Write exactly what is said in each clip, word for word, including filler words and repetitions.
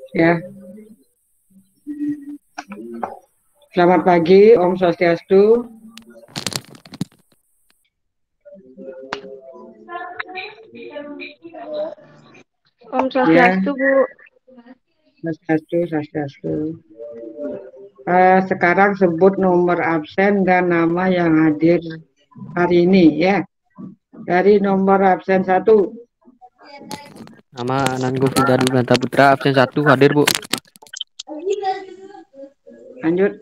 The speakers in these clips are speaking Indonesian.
Ya, selamat pagi, Om Swastiastu. Om Swastiastu, Bu. Swastiastu, Swastiastu. Uh, sekarang sebut nomor absen dan nama yang hadir hari ini ya. Dari nomor absen satu. Nama Nanggo Finda Putra, absen satu, hadir, Bu. Lanjut.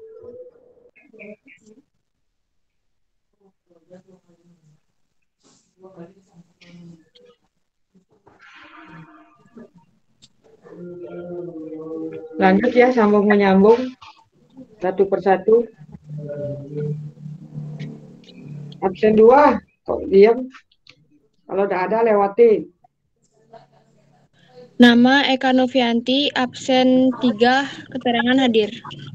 Lanjut ya, sambung menyambung satu persatu. Absen dua, kok diam? Kalau udah ada lewatin. Nama Eka Novianti, absen tiga, keterangan hadir.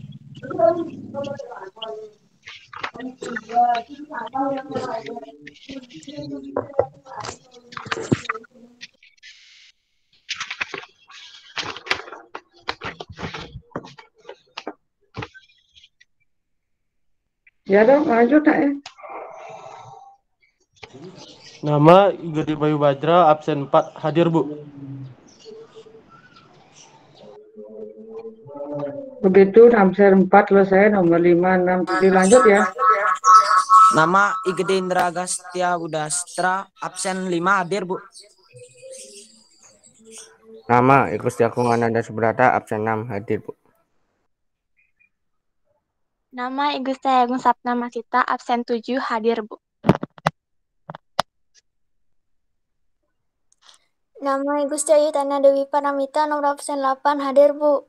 Ya dong, lanjut nak ya. Nama Igede Bayu Badra, absen empat, hadir, Bu. Begitu, absen empat selesai, nomor lima, enam, tujuh, lanjut ya. Nama Igede Indra Agastya Budastra, absen lima, hadir, Bu. Nama Igusti Agung Ananda Subrata, absen enam, hadir, Bu. Nama Igusti Agung Sapna Masita, absen tujuh, hadir, Bu. Nama Igusti Ayu Tana Dewi Paramita, nomor absen delapan, hadir, Bu.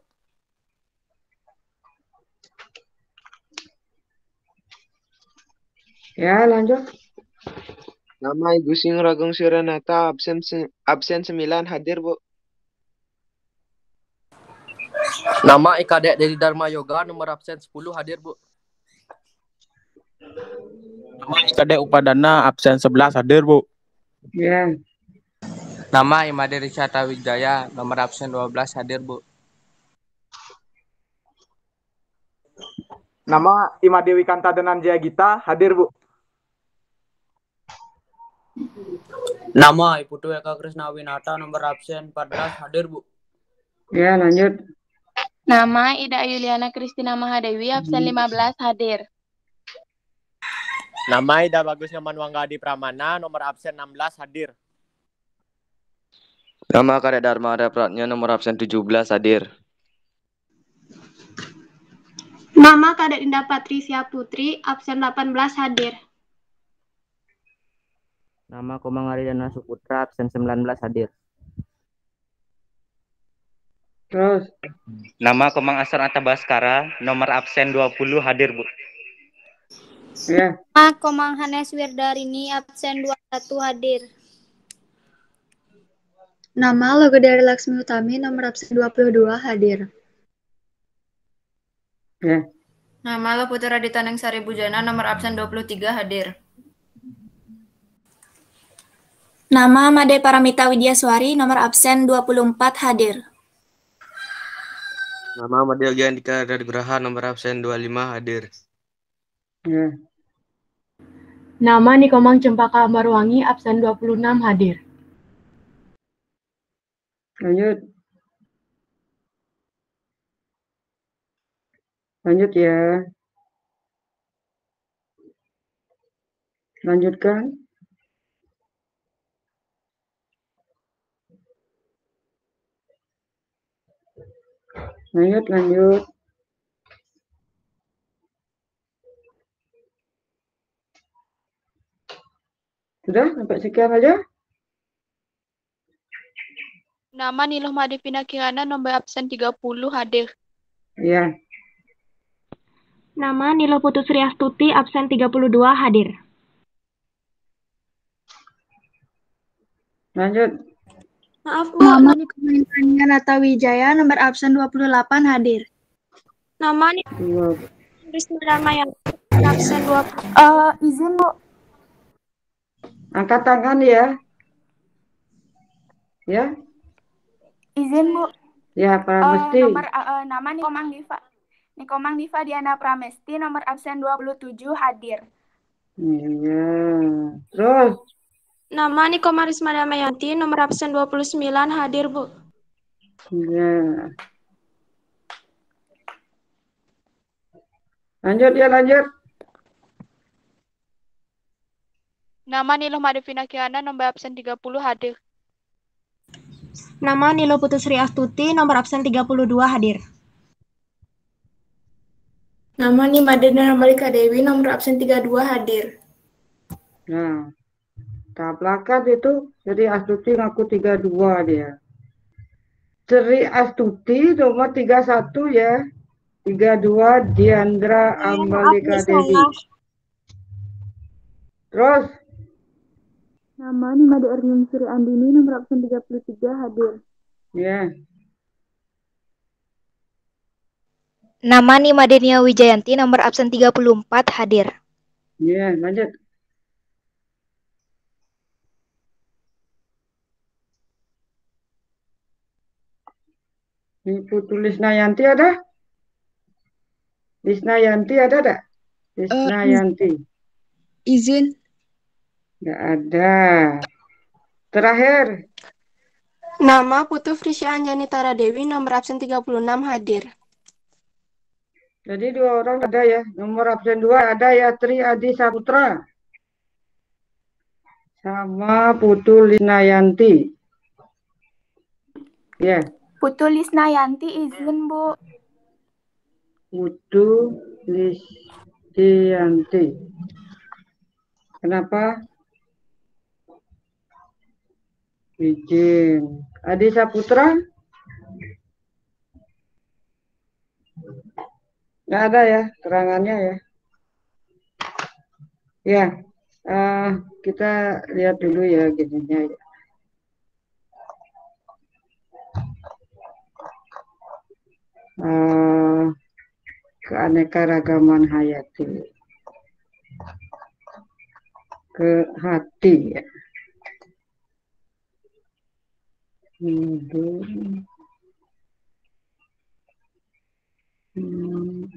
Ya, lanjut. Nama Ibu Singragung Siranata, absen absen sembilan, hadir, Bu. Nama Ikadek dari Dharma Yoga, nomor absen sepuluh, hadir, Bu. Nama Ikadek Upadana, absen sebelas, hadir, Bu. Ya. Nama Imade Ricata Wijaya, nomor absen dua belas, hadir, Bu. Nama Imadewi Kanta Denanjaya Gita, hadir, Bu. Nama Iputu Eka Krisnawinata, nomor absen empat belas, hadir, Bu. Ya, lanjut. Nama Ida Yuliana Kristina Mahadewi, absen lima belas, hadir. Nama Ida Bagus Nyaman Wanggadi Pramana, nomor absen enam belas, hadir. Nama Kadek Dharma Ada Pratnya, nomor absen tujuh belas, hadir. Nama Kadek Dinda Patricia Putri, absen delapan belas, hadir. Nama Komang Aryana Suputra, absen sembilan belas, hadir. Terus. Nama Komang Asar Atabaskara, nomor absen dua puluh, hadir, Bu. Ya. Nama Komang Hanes Wirdarini, absen dua puluh satu, hadir. Nama Logodari Laksmi Utami, nomor absen dua puluh dua, hadir. Ya. Nama Loputra Ditaneng Sari Bujana, nomor absen dua puluh tiga, hadir. Nama Made Paramita Widyaswari, nomor absen dua puluh empat, hadir. Nama Made Giandika dari Graha, nomor absen dua puluh lima, hadir. Ya. Nama Nikomang Cempaka Ambarwangi, absen dua puluh enam, hadir. Lanjut. Lanjut ya. Lanjutkan. Lanjut, lanjut. Sudah, sampai sekian aja. Nama Niluh Madipina Kirana, nomor absen tiga puluh, hadir. Iya. Nama Nilo Putu Sriastuti, absen tiga puluh dua, hadir. Lanjut. Maaf, Bu. Nama Nikomang Nata Wijaya, nomor absen dua puluh delapan, hadir. Nama Dua. Krisna Ramayana, absen dua puluh. Uh, izin, Bu. Angkat tangan ya. Ya. Izin, Bu. Ya, Eh, Pramesti. nomor eh, eh, nama Nikomang Diva. Nikomang Diva Diana Pramesti, nomor absen dua puluh tujuh hadir. Iya. Terus, Nama Niko Marisma Damayanti, nomor absen dua puluh sembilan, hadir, Bu. iya. Lanjut ya, lanjut. Nama Niluh Madevina Kiana, nomor absen tiga puluh hadir. Nama Nilo Putusri Astuti, nomor absen tiga puluh dua, hadir. Nama Nimadena Malika Dewi, nomor absen tiga puluh dua, hadir. Nah, tahap lakat itu Sri Astuti ngaku tiga puluh dua dia. Sri Astuti nomor tiga puluh satu ya. tiga puluh dua Diandra Eh, maaf Ambalika nih, Dewi. salah. Terus, Nama Nimade Erwin Sri Andini, nomor absen tiga puluh tiga, hadir. ya. Nama Nimadenia Wijayanti, nomor absen tiga puluh empat, hadir. Ya, lanjut. Ibu tulis Nayanti ada? Lisnayanti ada tak? Lisnayanti. Izin. Nggak ada. Terakhir. Nama Putu Frisya Anjani Tara Dewi, nomor absen tiga puluh enam, hadir. Jadi dua orang ada ya. Nomor absen dua ada ya Tri Adi Saputra. Sama Putu Lisnayanti. Ya. Putu Lisnayanti izin, Bu. Putu Lisnayanti. Kenapa? Izin. Adi Saputra? Nggak ada ya terangannya ya. Ya, uh, kita lihat dulu ya gininya ya. Uh, keanekaragaman hayati. Ke hati ya. Hmm. Hmm.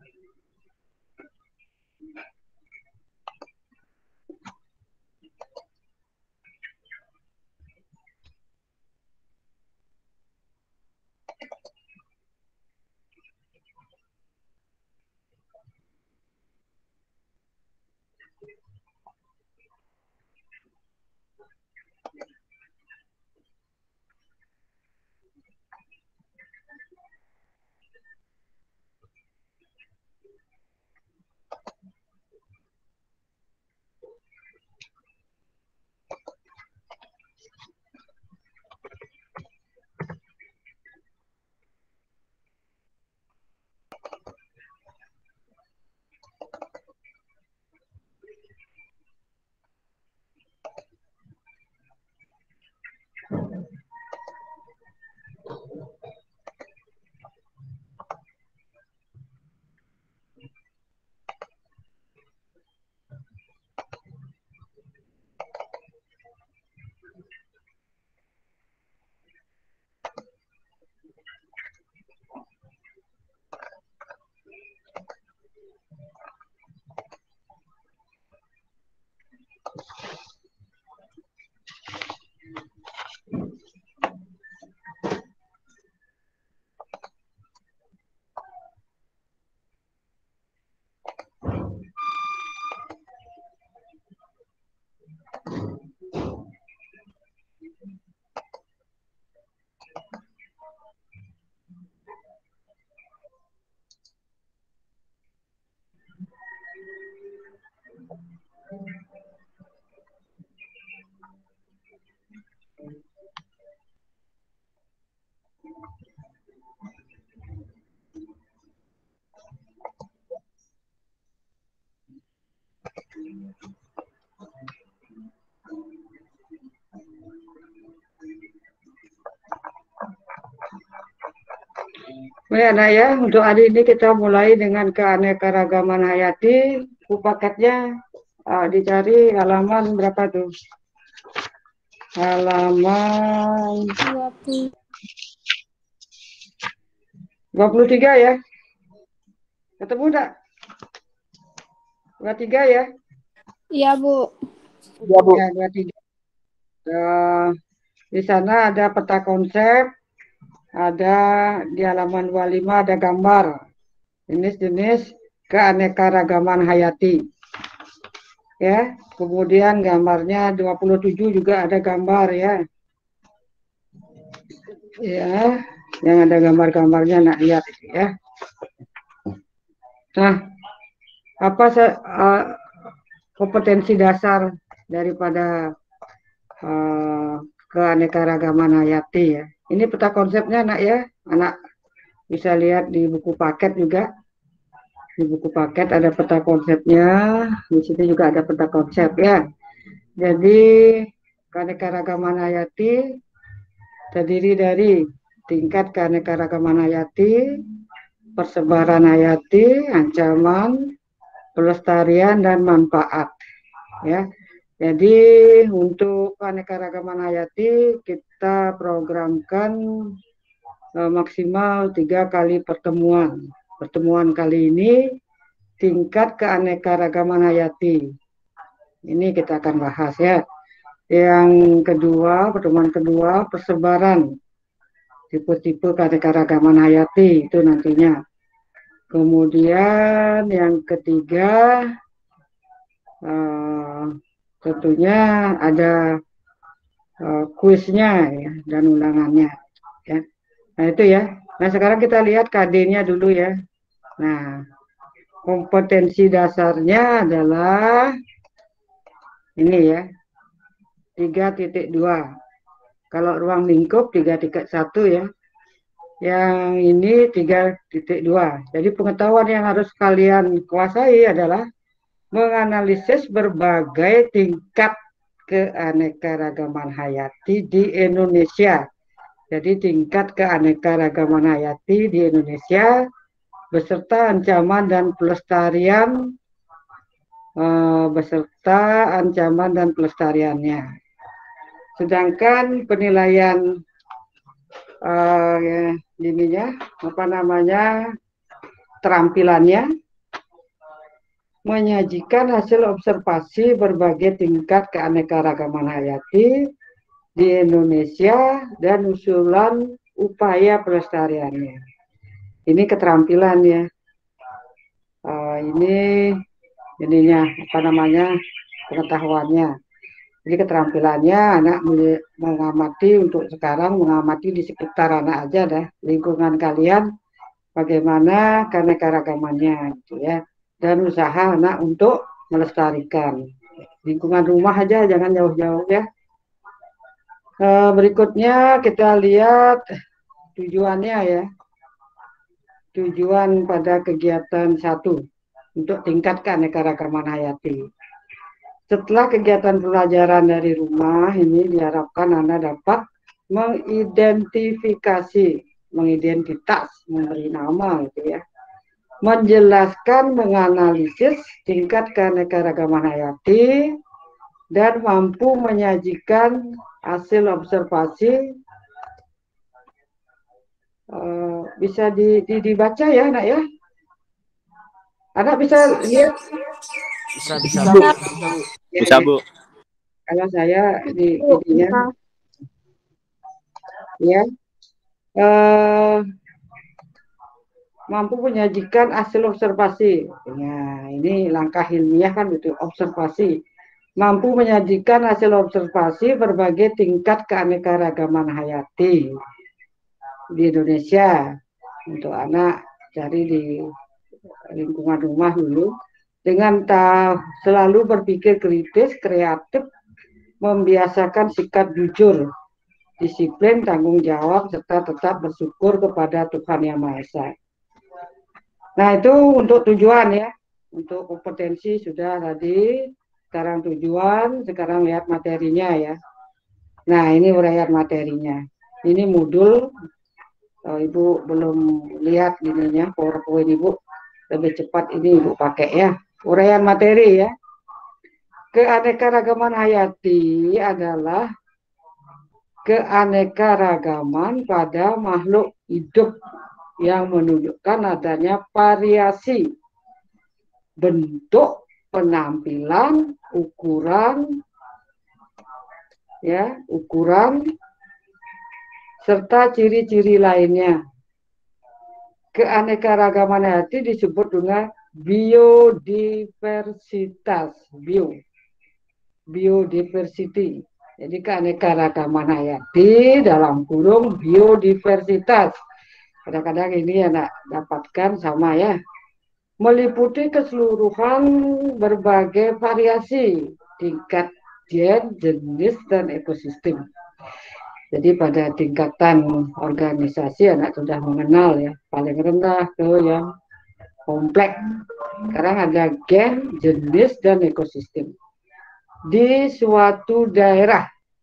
Baik anak ya, untuk hari ini kita mulai dengan keanekaragaman hayati. Buku paketnya uh, dicari halaman berapa tuh? Halaman dua puluh tiga ya. Ketemu enggak? dua puluh tiga ya? Iya, Bu. Iya, Bu. Ya, dua puluh tiga. Uh, di sana ada peta konsep, ada di halaman dua puluh lima ada gambar jenis-jenis keanekaragaman hayati. Ya, kemudian gambarnya dua puluh tujuh juga ada gambar ya. Ya, yang ada gambar-gambarnya nak lihat ya. Nah, apa uh, kompetensi dasar daripada uh, keanekaragaman hayati ya. Ini peta konsepnya nak ya, anak bisa lihat di buku paket juga. Di buku paket ada peta konsepnya, di sini juga ada peta konsep ya. Jadi keanekaragaman hayati terdiri dari tingkat keanekaragaman hayati, persebaran hayati, ancaman, pelestarian dan manfaat. Ya, jadi untuk keanekaragaman hayati kita programkan eh, maksimal tiga kali pertemuan. Pertemuan kali ini tingkat keanekaragaman hayati. Ini kita akan bahas ya. Yang kedua, pertemuan kedua, persebaran tipe-tipe keanekaragaman hayati itu nantinya. Kemudian yang ketiga, uh, tentunya ada uh, kuisnya ya, dan undangannya. Ya. Nah itu ya. Nah sekarang kita lihat K D-nya dulu ya. Nah kompetensi dasarnya adalah ini ya, tiga titik dua. Kalau ruang lingkup tiga titik satu ya. Yang ini tiga titik dua. Jadi pengetahuan yang harus kalian kuasai adalah menganalisis berbagai tingkat keanekaragaman hayati di Indonesia. Jadi tingkat keanekaragaman hayati di Indonesia beserta ancaman dan pelestarian uh, beserta ancaman dan pelestariannya. Sedangkan penilaian uh, ya, ininya apa namanya terampilannya menyajikan hasil observasi berbagai tingkat keanekaragaman hayati di Indonesia dan usulan upaya pelestariannya. Ini keterampilan ya. Uh, ini ininya apa namanya pengetahuannya. Jadi keterampilannya anak mengamati untuk sekarang mengamati di sekitar anak aja dah lingkungan kalian bagaimana keanekaragamannya gitu ya. Dan usaha anak untuk melestarikan lingkungan rumah aja jangan jauh-jauh ya. Uh, berikutnya kita lihat tujuannya ya. Tujuan pada kegiatan satu untuk tingkat keanekaragaman hayati. Setelah kegiatan pelajaran dari rumah ini diharapkan Anda dapat mengidentifikasi, mengidentitas, memberi nama gitu ya. Menjelaskan, menganalisis tingkat keanekaragaman hayati dan mampu menyajikan hasil observasi uh, bisa di, di, dibaca ya anak ya. Anak bisa lihat bisa bisa Bu. Ya, bisa Bu. Kalau saya di ininya ya uh, mampu menyajikan hasil observasi. Nah, ini langkah ilmiah kan itu observasi. Mampu menyajikan hasil observasi berbagai tingkat keanekaragaman hayati di Indonesia. Untuk anak cari di lingkungan rumah dulu dengan ta selalu berpikir kritis, kreatif, membiasakan sikap jujur, disiplin, tanggung jawab, serta tetap bersyukur kepada Tuhan Yang Maha Esa. Nah itu untuk tujuan ya, untuk kompetensi sudah tadi. Sekarang tujuan, sekarang lihat materinya ya. Nah ini uraian materinya. Ini modul, oh, Ibu belum lihat ininya, PowerPoint Ibu. Lebih cepat ini Ibu pakai ya. Uraian materi ya. Keanekaragaman hayati adalah keanekaragaman pada makhluk hidup yang menunjukkan adanya variasi bentuk, penampilan, ukuran, ya, ukuran, serta ciri-ciri lainnya. Keanekaragaman hayati disebut dengan biodiversitas, bio, biodiversity. Jadi keanekaragaman hayati dalam kurung biodiversitas. Kadang-kadang ini anak dapatkan sama ya. Meliputi keseluruhan berbagai variasi tingkat gen, jenis, dan ekosistem. Jadi pada tingkatan organisasi anak sudah mengenal ya, paling rendah ke yang kompleks. Sekarang ada gen, jenis, dan ekosistem. Di suatu daerah,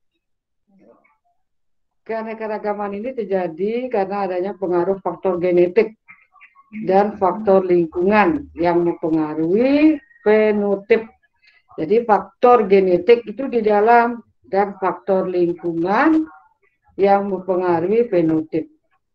keanekaragaman ini terjadi karena adanya pengaruh faktor genetik dan faktor lingkungan yang mempengaruhi fenotip. Jadi faktor genetik itu di dalam dan faktor lingkungan yang mempengaruhi fenotip.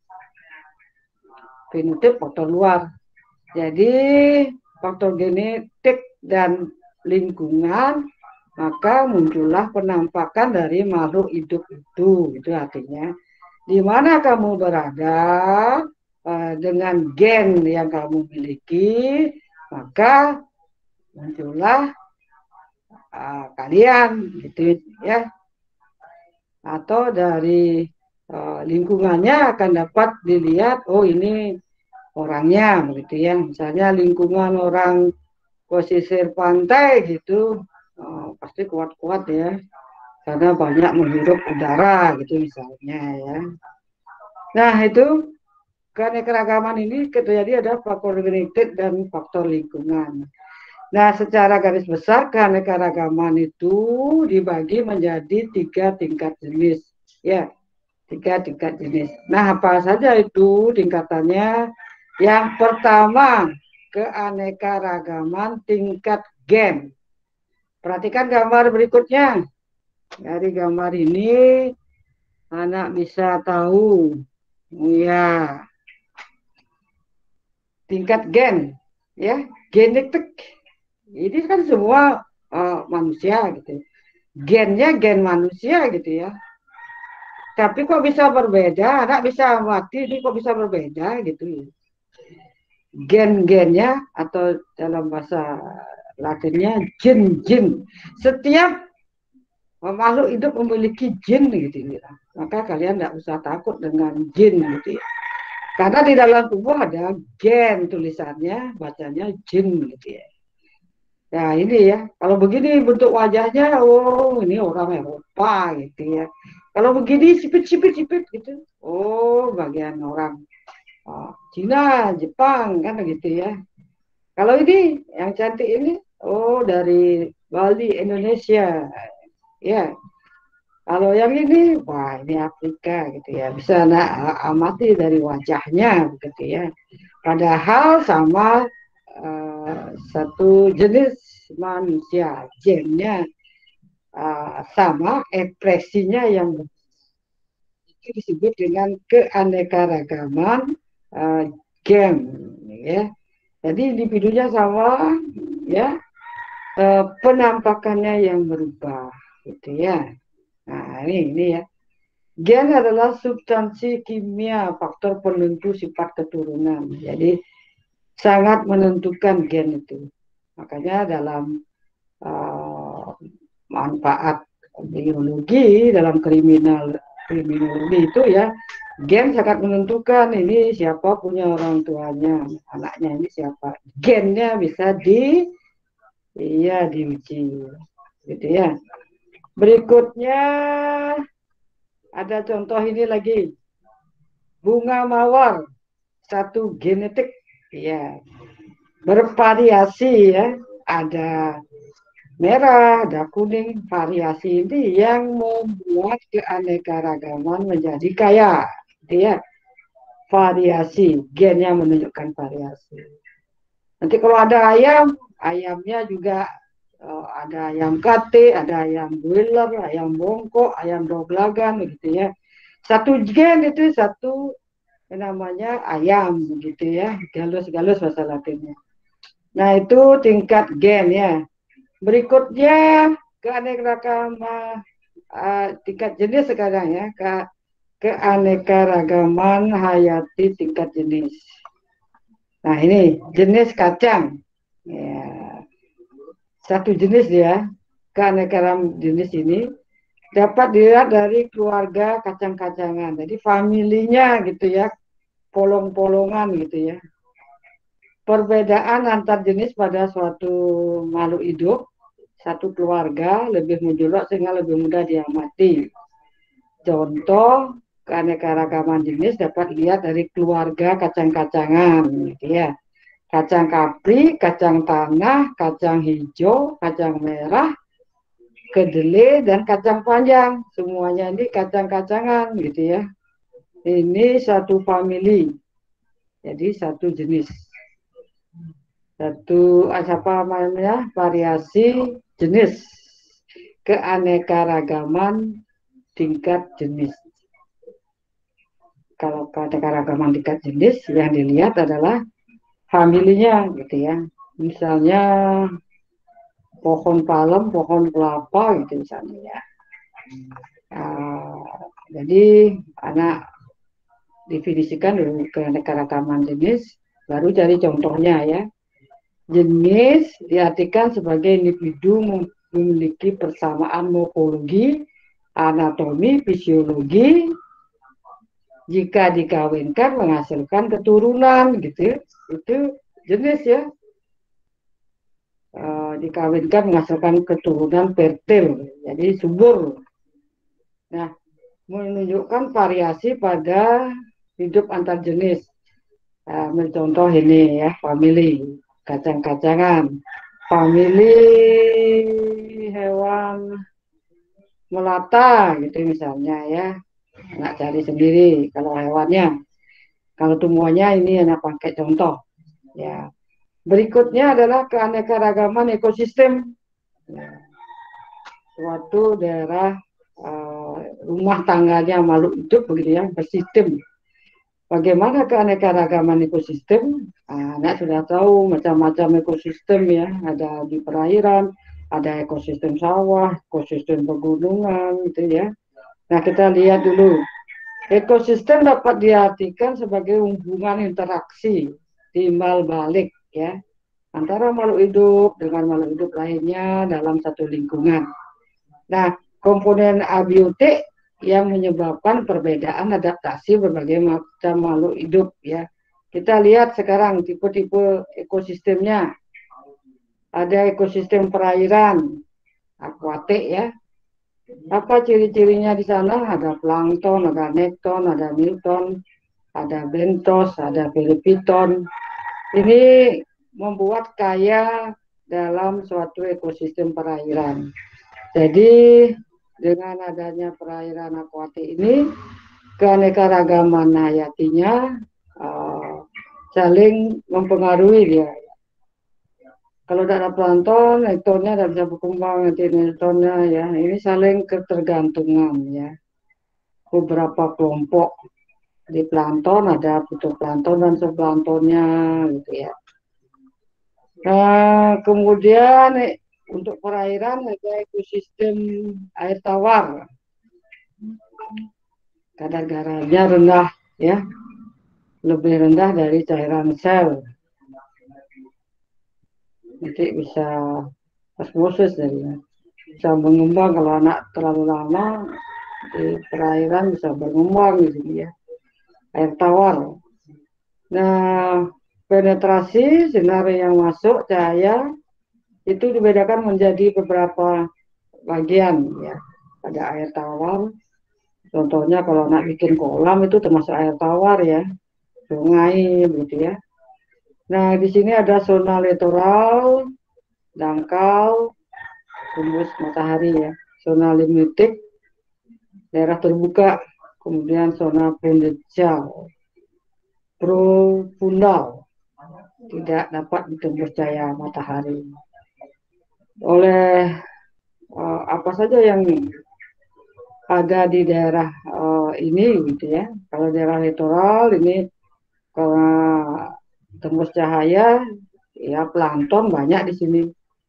Fenotip faktor luar. Jadi faktor genetik dan lingkungan, maka muncullah penampakan dari makhluk hidup itu. Itu artinya di mana kamu berada uh, dengan gen yang kamu miliki, maka muncullah uh, kalian, gitu ya. Atau dari uh, lingkungannya akan dapat dilihat, oh ini orangnya, begitu ya. Misalnya lingkungan orang pesisir pantai gitu, uh, pasti kuat-kuat ya, karena banyak menghirup udara gitu misalnya ya. Nah itu keanekaragaman ini terjadi ada faktor genetik dan faktor lingkungan. Nah, secara garis besar keanekaragaman itu dibagi menjadi tiga tingkat jenis, ya, tiga tingkat jenis. Nah, apa saja itu tingkatannya? Yang pertama, keanekaragaman tingkat gen. Perhatikan gambar berikutnya. Dari gambar ini, anak bisa tahu, ya, tingkat gen, ya, genetik. Ini kan semua uh, manusia gitu. Gennya gen manusia gitu ya. Tapi kok bisa berbeda? Anak bisa amati ini kok bisa berbeda gitu. Gen-gennya atau dalam bahasa Latinnya jin-jin. Setiap makhluk hidup memiliki jin gitu ya. Maka kalian tidak usah takut dengan jin gitu ya. Karena di dalam tubuh ada gen, tulisannya bacanya jin gitu ya. Nah ini ya, kalau begini bentuk wajahnya, oh ini orang Eropa gitu ya. Kalau begini sipit-sipit-sipit gitu, oh bagian orang oh, Cina, Jepang kan gitu ya. Kalau ini yang cantik ini, oh dari Bali, Indonesia, ya. Kalau yang ini, wah ini Afrika gitu ya. Bisa anak amati dari wajahnya gitu ya. Padahal sama Uh, satu jenis manusia, gennya uh, sama, ekspresinya yang itu disebut dengan keanekaragaman uh, gen, ya. Jadi individunya sama, ya, uh, penampakannya yang berubah, gitu ya. Nah ini, ini ya. Gen adalah substansi kimia, faktor penentu sifat keturunan. Jadi sangat menentukan gen itu. Makanya dalam uh, manfaat biologi, dalam kriminal kriminologi itu ya, gen sangat menentukan ini siapa punya orang tuanya, anaknya ini siapa. Gennya bisa di, iya diuji, gitu ya. Berikutnya ada contoh ini lagi, bunga mawar, satu genetik. Ya, bervariasi ya, ada merah, ada kuning, variasi ini yang membuat keanekaragaman menjadi kaya, ya. Variasi, gennya menunjukkan variasi. Nanti kalau ada ayam, ayamnya juga uh, ada ayam kate, ada ayam broiler, ayam bongkok, ayam doglagan, gitu ya. Satu gen itu satu namanya ayam begitu ya, Gallus-Gallus bahasa Latinnya. Nah itu tingkat gen ya. Berikutnya keanekaragaman uh, tingkat jenis sekarang ya, ke keanekaragaman hayati tingkat jenis. Nah ini jenis kacang ya, satu jenis ya, keanekaragaman jenis ini dapat dilihat dari keluarga kacang-kacangan. Jadi familinya gitu ya, polong-polongan gitu ya. Perbedaan antar jenis pada suatu makhluk hidup, satu keluarga lebih mencolok sehingga lebih mudah diamati. Contoh keanekaragaman jenis dapat dilihat dari keluarga kacang-kacangan gitu ya. Kacang kapri, kacang tanah, kacang hijau, kacang merah, kedelai, dan kacang panjang. Semuanya ini kacang-kacangan gitu ya. Ini satu family. Jadi satu jenis. Satu apa namanya? Variasi jenis. Keanekaragaman tingkat jenis. Kalau keanekaragaman tingkat jenis yang dilihat adalah familinya gitu ya. Misalnya pohon palem, pohon kelapa gitu misalnya ya. Uh, jadi anak definisikan dulu keanekaragaman jenis, baru cari contohnya ya. Jenis diartikan sebagai individu memiliki persamaan morfologi, anatomi, fisiologi, jika dikawinkan menghasilkan keturunan gitu, itu jenis ya. Uh, dikawinkan menghasilkan keturunan fertil, jadi subur. Nah, menunjukkan variasi pada hidup antar jenis. Uh, contoh ini ya, family kacang-kacangan, family hewan melata gitu misalnya ya. Nggak cari sendiri kalau hewannya. Kalau tumbuhannya ini anak pakai contoh ya. Berikutnya adalah keanekaragaman ekosistem. Nah, suatu daerah uh, rumah tangganya makhluk hidup begitu ya, bersistem. Bagaimana keanekaragaman ekosistem? Nah, Anda sudah tahu macam-macam ekosistem ya, ada di perairan, ada ekosistem sawah, ekosistem pegunungan gitu ya. Nah, kita lihat dulu. Ekosistem dapat diartikan sebagai hubungan interaksi timbal balik ya antara makhluk hidup dengan makhluk hidup lainnya dalam satu lingkungan. Nah, komponen abiotik yang menyebabkan perbedaan adaptasi berbagai macam makhluk hidup ya. Kita lihat sekarang tipe-tipe ekosistemnya. Ada ekosistem perairan, akuatik ya. Apa ciri-cirinya di sana? Ada plankton, ada nekton, ada milton, ada bentos, ada peripiton. Ini membuat kaya dalam suatu ekosistem perairan. Jadi dengan adanya perairan akuatik ini, keanekaragaman hayatinya uh, saling mempengaruhi dia. Kalau tidak ada plankton, nektonnya tidak bisa berkembang, nanti nektonnya ya. Ini saling ketergantungan ya. Beberapa kelompok di plankton ada fitoplankton dan zooplanktonnya gitu ya. Nah, kemudian untuk perairan ada ekosistem air tawar. Kadar garamnya rendah ya. Lebih rendah dari cairan sel. Nanti bisa osmosis jadinya. Bisa mengembang kalau anak terlalu lama di perairan bisa berkembang gitu ya. Air tawar. Nah, penetrasi sinar yang masuk cahaya itu dibedakan menjadi beberapa bagian ya. Ada air tawar. Contohnya kalau anak bikin kolam itu termasuk air tawar ya. Sungai begitu ya. Nah, di sini ada zona litoral, dangkal, tembus matahari ya. Zona limitik, daerah terbuka, kemudian zona prudensial, profundal, tidak dapat ditembus cahaya matahari. Oleh uh, apa saja yang ada di daerah uh, ini gitu ya. Kalau daerah littoral ini karena tembus cahaya, ya plankton banyak di sini.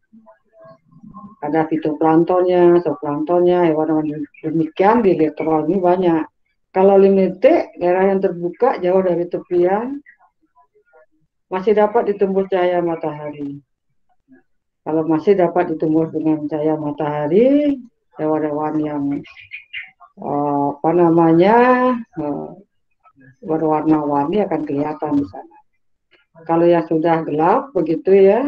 Ada fitoplanktonnya, zooplanktonnya, hewan-hewan demikian di littoral ini banyak. Kalau limite, daerah yang terbuka jauh dari tepian, masih dapat ditembus cahaya matahari. Kalau masih dapat ditembus dengan cahaya matahari, hewan-hewan yang uh, apa namanya uh, berwarna-warni akan kelihatan di sana. Kalau yang sudah gelap begitu ya,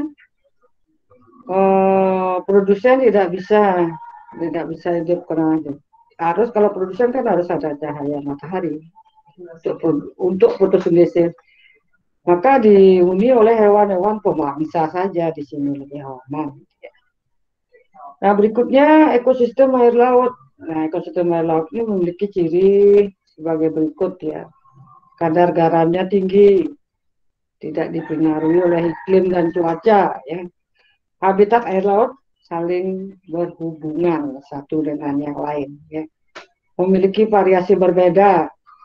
uh, produsen tidak bisa tidak bisa hidup karena harus kalau produsen kan harus ada cahaya matahari untuk untuk fotosintesis. Maka dihuni oleh hewan-hewan pemangsa saja di sini lebih aman. Nah berikutnya ekosistem air laut. Nah ekosistem air laut ini memiliki ciri sebagai berikut ya. Kadar garamnya tinggi, tidak dipengaruhi oleh iklim dan cuaca ya. Habitat air laut saling berhubungan satu dengan yang lain ya. Memiliki variasi berbeda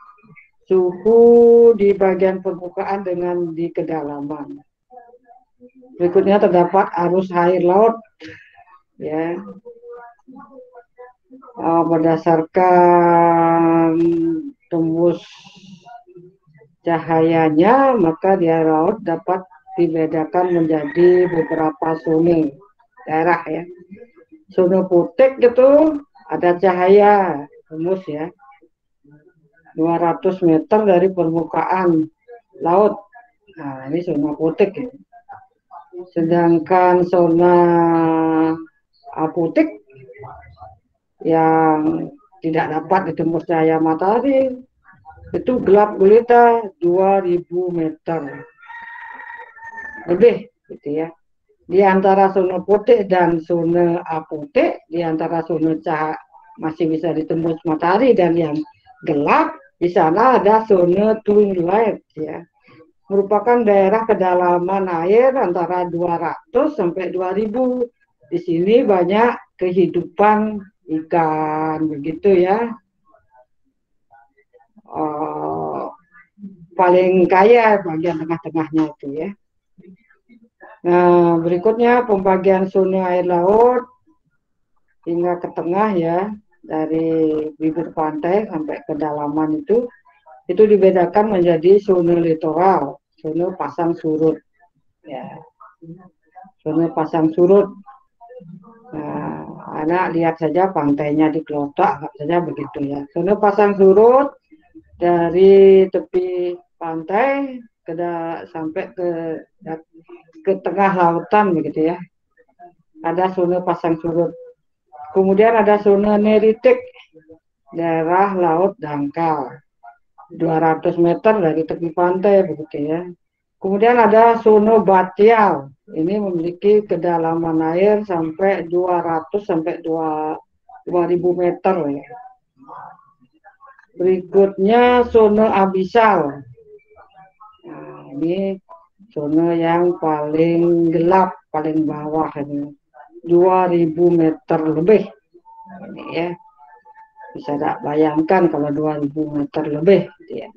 suhu di bagian permukaan dengan di kedalaman. Berikutnya terdapat arus air laut ya. Uh, berdasarkan tembus cahayanya maka di air laut dapat dibedakan menjadi beberapa zona daerah ya. Zona putik gitu ada cahaya tembus ya dua ratus meter dari permukaan laut. Nah ini zona putik ya. Sedangkan zona aputik yang tidak dapat ditembus cahaya matahari itu gelap gulita dua ribu meter lebih gitu ya. Di antara zona putik dan zona aputik, di antara zona cahaya masih bisa ditembus matahari dan yang gelap, di sana ada zona twilight ya. Merupakan daerah kedalaman air antara dua ratus sampai dua ribu. Di sini banyak kehidupan ikan begitu ya. Uh, paling kaya bagian tengah-tengahnya itu ya. Nah, berikutnya pembagian zona air laut hingga ke tengah ya. Dari bibir pantai sampai kedalaman itu itu dibedakan menjadi zona littoral, zona pasang surut ya, zona pasang surut. Nah, anak lihat saja pantainya di Klotak saja begitu ya. Zona pasang surut dari tepi pantai ke sampai ke ke tengah lautan begitu ya. Ada zona pasang surut. Kemudian ada zona neritik, daerah laut dangkal, dua ratus meter dari tepi pantai begitu ya. Kemudian ada zona batial, ini memiliki kedalaman air sampai dua ratus sampai dua ribu meter ya. Berikutnya zona abisal. Nah, ini zona yang paling gelap, paling bawah ini. dua ribu meter lebih ini ya, bisa tak bayangkan kalau dua ribu meter lebih ya.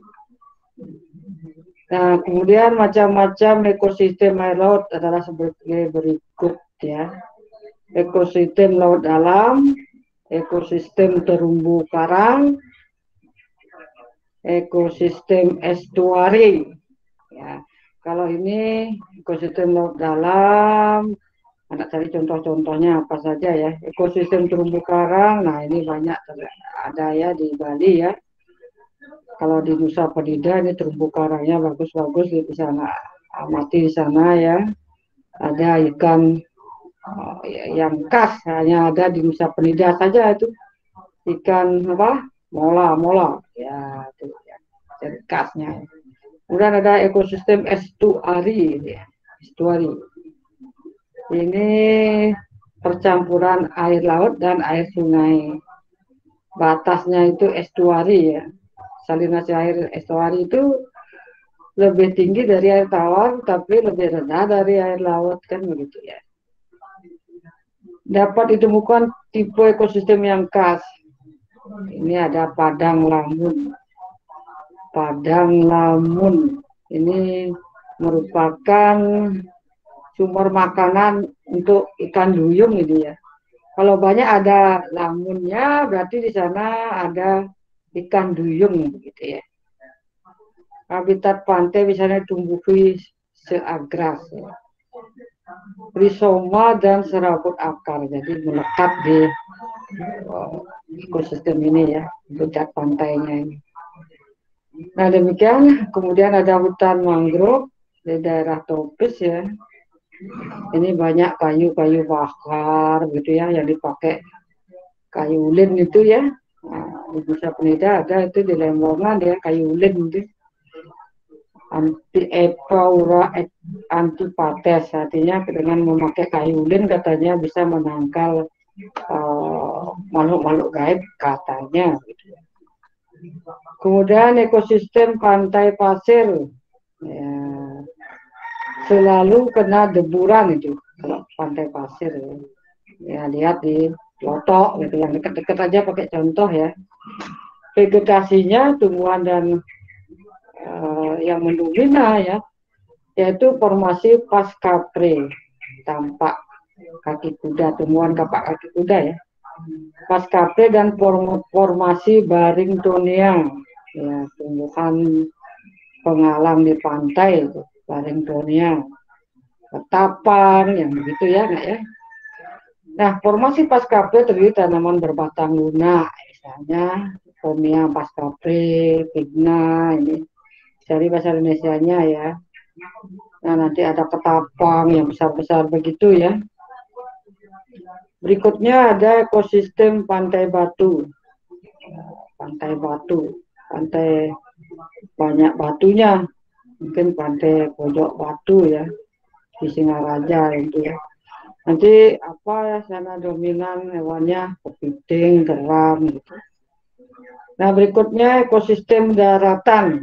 Nah kemudian macam-macam ekosistem air laut adalah sebagai berikut ya. Ekosistem laut dalam, ekosistem terumbu karang, ekosistem estuari ya. Kalau ini ekosistem laut dalam, anak cari contoh-contohnya apa saja ya. Ekosistem terumbu karang, nah ini banyak ada ya di Bali ya. Kalau di Nusa Penida ini terumbu karangnya bagus-bagus, di sana amati di sana ya. Ada ikan oh, yang khas hanya ada di Nusa Penida saja itu, ikan apa? Mola-mola ya, itu ya, jadi khasnya. Kemudian ada ekosistem estuari ya, estuari. Ini percampuran air laut dan air sungai. Batasnya itu estuari ya. Salinasi air estuari itu lebih tinggi dari air tawar, tapi lebih rendah dari air laut kan begitu ya. Dapat ditemukan tipe ekosistem yang khas. Ini ada padang lamun. Padang lamun ini merupakan sumber makanan untuk ikan duyung ini ya. Kalau banyak ada lamunnya, berarti di sana ada ikan duyung gitu ya. Habitat pantai misalnya tumbuhi seagras, ya. Rizoma dan serabut akar, jadi melekat di oh, ekosistem ini ya, habitat pantainya ini. Nah demikian, kemudian ada hutan mangrove di daerah tropis ya. Ini banyak kayu-kayu bakar gitu ya, yang dipakai kayu ulin itu ya. Nah, di Nusa Penida ada itu di Lembongan ya, kayu ulin itu. Anti epaura antipates, artinya dengan memakai kayu ulin katanya bisa menangkal makhluk-makhluk uh, gaib katanya. Gitu ya. Kemudian ekosistem pantai pasir. Ya, selalu kena deburan itu kalau pantai pasir ya, ya lihat di Lotok gitu yang dekat-dekat aja pakai contoh ya. Vegetasinya tumbuhan dan uh, yang mendomina ya, yaitu formasi Pascapre, tampak kaki kuda, tumbuhan kapak kaki kuda ya. Pascapre dan form formasi Barringtonia ya, tumbuhan pengalang di pantai itu. Barringtonia, ketapang, yang begitu ya, nak ya. Nah, formasi Pascapre terdiri tanaman berbatang lunak, misalnya Pomia Pascapre, Pigna, ini dari bahasa Indonesianya ya. Nah, nanti ada ketapang yang besar-besar begitu ya. Berikutnya ada ekosistem pantai batu, pantai batu, pantai banyak batunya. Mungkin pantai Pojok Batu ya di Singaraja itu ya. Nanti apa ya sana dominan hewannya kepiting, geram gitu. Nah berikutnya ekosistem daratan.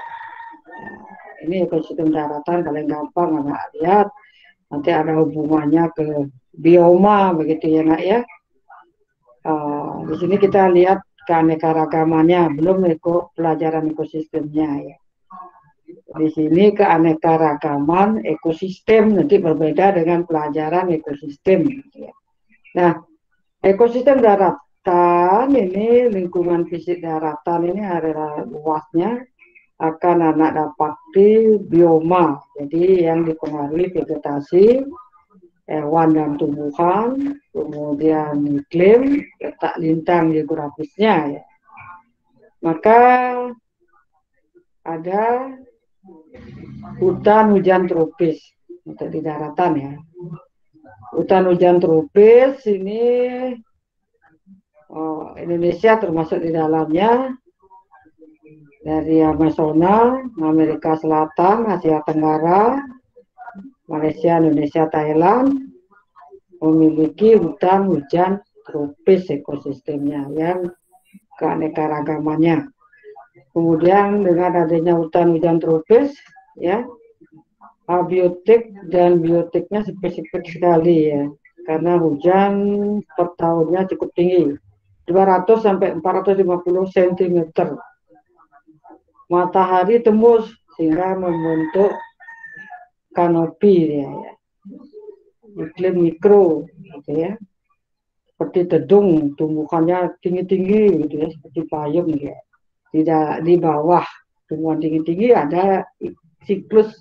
Ini ekosistem daratan paling gampang anak lihat. Nanti ada hubungannya ke bioma begitu ya nak ya. Uh, di sini kita lihat keanekaragamannya, belum eko pelajaran ekosistemnya ya. Di sini keanekaragaman ekosistem nanti berbeda dengan pelajaran ekosistem. Nah, ekosistem daratan ini lingkungan fisik daratan ini adalah luasnya akan anak dapati bioma. Jadi yang dipengaruhi vegetasi, hewan dan tumbuhan, kemudian iklim, letak lintang geografisnya. Ya. Maka ada hutan hujan tropis untuk di daratan ya. Hutan hujan tropis ini oh, Indonesia termasuk di dalamnya, dari Amazona, Amerika Selatan, Asia Tenggara, Malaysia, Indonesia, Thailand memiliki hutan hujan tropis ekosistemnya yang keanekaragamannya. Kemudian dengan adanya hutan hujan tropis, ya, abiotik dan biotiknya spesifik sekali ya, karena hujan per tahunnya cukup tinggi, dua ratus sampai empat ratus lima puluh sentimeter. Matahari tembus sehingga membentuk kanopi ya, ya. Iklim mikro, gitu ya, seperti tedung, tumbuhannya tinggi-tinggi gitu ya, seperti payung ya. Tidak di bawah tumbuhan tinggi-tinggi ada siklus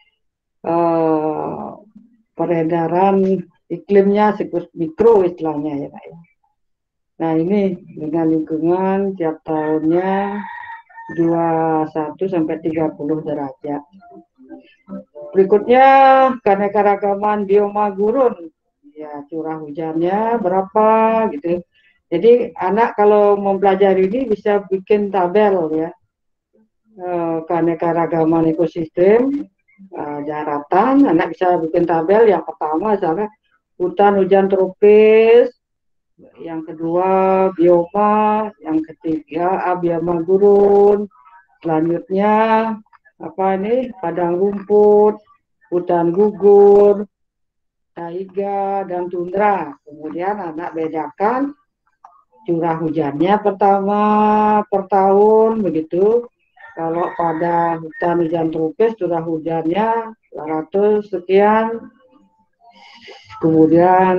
uh, peredaran iklimnya, siklus mikro istilahnya ya Pak. Nah ini dengan lingkungan tiap tahunnya dua puluh satu sampai tiga puluh derajat. Berikutnya keanekaragaman bioma gurun, ya curah hujannya berapa gitu. Jadi anak kalau mempelajari ini bisa bikin tabel ya, e, keanekaragaman ekosistem e, daratan. Anak bisa bikin tabel. Yang pertama misalnya hutan hujan tropis, yang kedua bioma, yang ketiga bioma gurun, selanjutnya apa ini padang rumput, hutan gugur, taiga dan tundra. Kemudian anak bedakan curah hujannya pertama per tahun begitu. Kalau pada hutan hujan tropis curah hujannya dua ratus sekian. Kemudian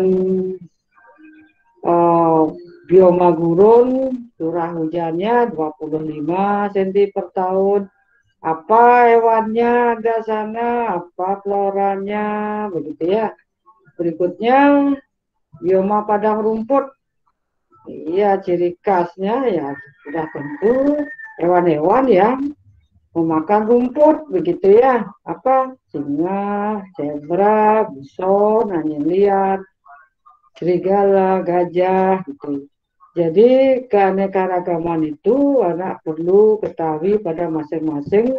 eh, bioma gurun curah hujannya dua puluh lima sentimeter per tahun. Apa hewannya ada sana, apa floranya, begitu ya. Berikutnya bioma padang rumput. Iya, ciri khasnya ya sudah tentu hewan-hewan yang memakan rumput, begitu ya. Apa? Singa, zebra, bison, anjing liar, serigala, gajah, gitu. Jadi keanekaragaman itu anak perlu ketahui pada masing-masing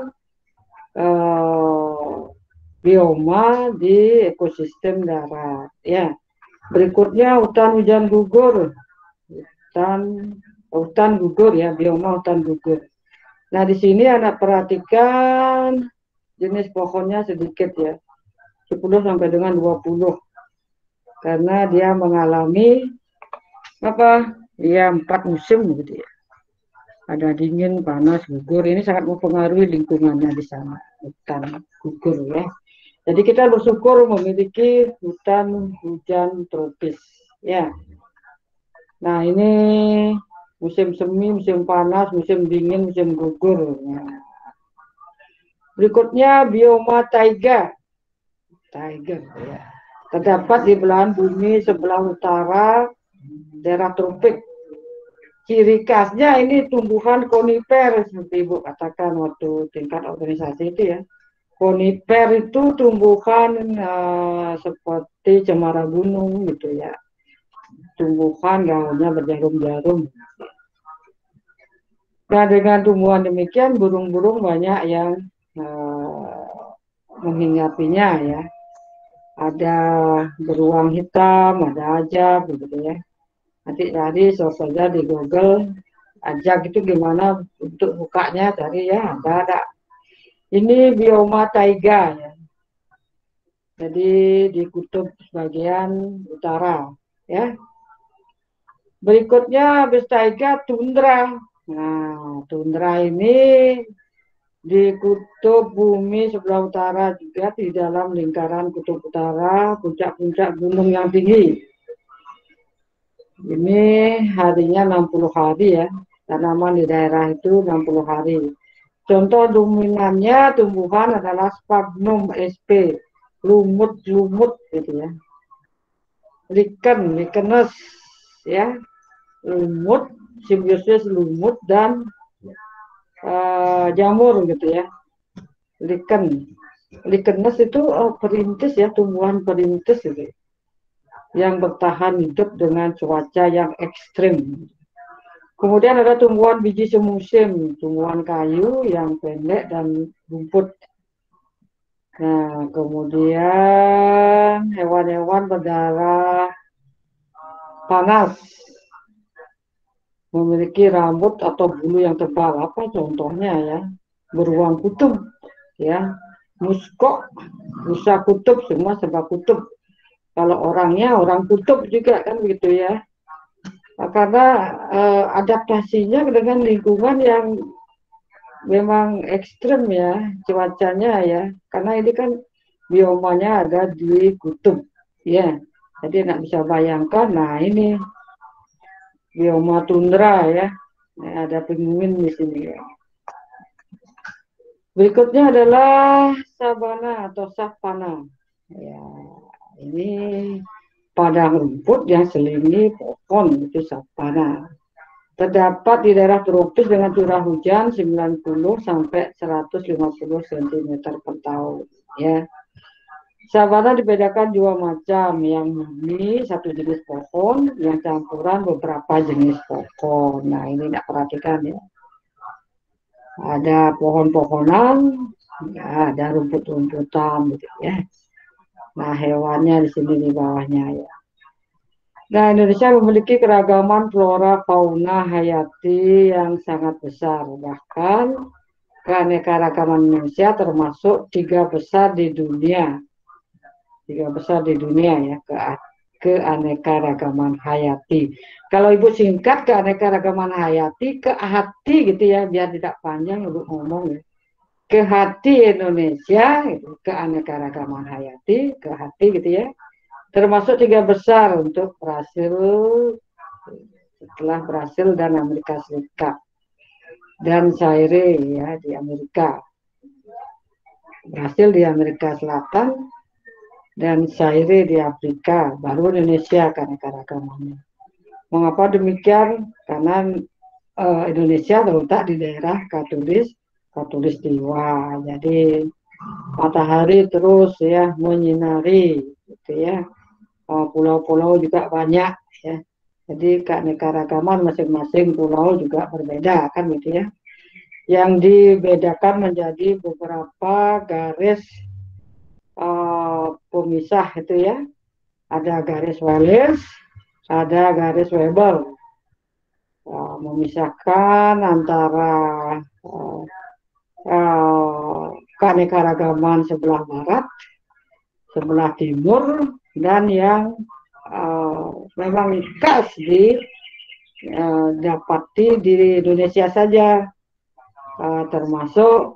eh, bioma di ekosistem darat. Ya, berikutnya hutan hujan gugur, hutan hutan gugur ya, bioma hutan gugur. Nah di sini anak perhatikan jenis pohonnya sedikit ya, sepuluh sampai dengan dua puluh, karena dia mengalami apa? Ya empat musim gitu ya. Ada dingin, panas, gugur. Ini sangat mempengaruhi lingkungannya di sana. Hutan gugur ya. Jadi kita bersyukur memiliki hutan hujan tropis ya. Nah ini musim semi, musim panas, musim dingin, musim gugur. Ya. Berikutnya bioma taiga. Taiga ya. Terdapat di belahan bumi sebelah utara daerah tropik. Ciri khasnya ini tumbuhan konifer seperti Ibu katakan waktu tingkat organisasi itu ya. Konifer itu tumbuhan uh, seperti cemara gunung gitu ya. Tumbuhan daunnya berjarum-jarum. Nah dengan tumbuhan demikian burung-burung banyak yang uh, menghinggapinya ya. Ada beruang hitam, ada ajak begitu ya. Nanti cari saja di Google ajak itu gimana untuk bukanya, cari ya ada ada. Ini bioma taiga ya. Jadi di kutub bagian utara ya. Berikutnya habis taiga tundra. Nah, tundra ini di kutub bumi sebelah utara juga, di dalam lingkaran kutub utara, puncak-puncak gunung yang tinggi. Ini harinya enam puluh hari ya, tanaman di daerah itu enam puluh hari. Contoh dominannya tumbuhan adalah Sphagnum sp, lumut-lumut gitu ya. Lichen, lichenes ya, lumut, simbiosis lumut dan uh, jamur gitu ya. Lichen, lichenes itu oh, perintis ya, tumbuhan perintis gitu. Yang bertahan hidup dengan cuaca yang ekstrim. Kemudian ada tumbuhan biji semusim, tumbuhan kayu yang pendek dan rumput. Nah, kemudian hewan-hewan berdarah panas, memiliki rambut atau bulu yang tebal. Apa contohnya ya? Beruang kutub, ya, muskok, rusa kutub, semua serba kutub. Kalau orangnya orang kutub juga kan begitu ya. Karena eh, adaptasinya dengan lingkungan yang memang ekstrem ya cuacanya ya. Karena ini kan biomanya ada di kutub ya. Jadi nggak bisa bayangkan. Nah ini bioma tundra ya. Nah, ada penguin di sini ya. Berikutnya adalah sabana atau savana. Ya. Ini padang rumput yang selingi pohon, itu savana. Terdapat di daerah tropis dengan curah hujan sembilan puluh sampai seratus lima puluh sentimeter per tahun ya. Savana dibedakan dua macam, yang murni satu jenis pohon, yang campuran beberapa jenis pohon. Nah ini tidak perhatikan ya. Ada pohon-pohonan, ya, ada rumput-rumputan gitu ya. Nah, hewannya di sini di bawahnya ya. Nah, Indonesia memiliki keragaman flora fauna hayati yang sangat besar. Bahkan keanekaragaman Indonesia termasuk tiga besar di dunia. Tiga besar di dunia ya. Ke keanekaragaman hayati. Kalau Ibu singkat keanekaragaman hayati ke hati gitu ya, biar tidak panjang Ibu ngomong ya. Ke hati Indonesia, gitu, keanekaragaman hayati, ke hati gitu ya. Termasuk tiga besar untuk Brasil, setelah Brasil dan Amerika Serikat. Dan Zaire ya di Amerika. Brasil di Amerika Selatan dan Zaire di Afrika, baru Indonesia keanekaragamannya. Mengapa demikian? Karena uh, Indonesia terletak di daerah Katulis, Katulistiwa. Jadi matahari terus ya menyinari, gitu ya. Pulau-pulau uh, juga banyak ya. Jadi keanekaragaman masing-masing pulau juga berbeda kan gitu ya. Yang dibedakan menjadi beberapa garis Uh, pemisah itu ya, ada garis Wallace, ada garis Weber, uh, memisahkan antara uh, uh, keanekaragaman sebelah barat, sebelah timur, dan yang uh, memang khas di uh, dapati di Indonesia saja, uh, termasuk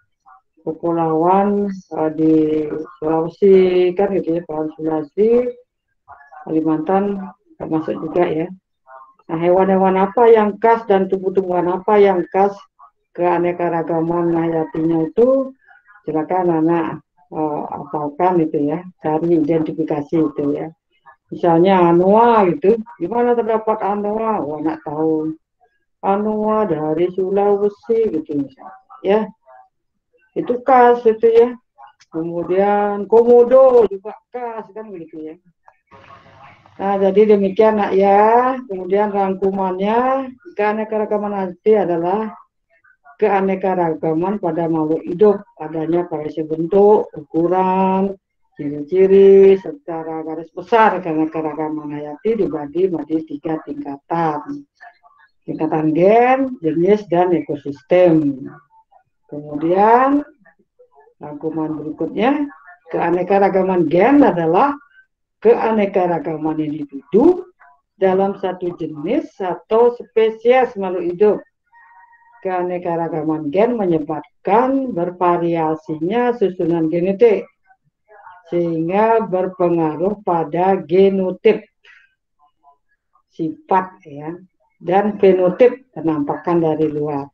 kepulauan uh, di Sulawesi kan gitu ya, Kepulauan Sulawesi, Kalimantan termasuk juga ya. Nah, hewan-hewan apa yang khas dan tumbuh-tumbuhan apa yang khas keanekaragaman hayatinya itu, silakan anak uh, apalkan itu ya, cari identifikasi itu ya. Misalnya anoa gitu, gimana terdapat anoa? Oh, anak tahu anoa dari Sulawesi gitu misalnya ya. Itu khas itu ya. Kemudian komodo juga khas kan begitu ya. Nah, jadi demikian nak ya. Kemudian rangkumannya, keanekaragaman hayati adalah keanekaragaman pada makhluk hidup, adanya variasi bentuk, ukuran, ciri-ciri, secara garis besar keanekaragaman hayati dibagi menjadi tiga tingkatan. Tingkatan gen, jenis, dan ekosistem. Kemudian rangkuman berikutnya, keanekaragaman gen adalah keanekaragaman individu dalam satu jenis atau spesies makhluk hidup. Keanekaragaman gen menyebabkan bervariasinya susunan genetik sehingga berpengaruh pada genotip, sifat ya, dan fenotip, penampakan dari luar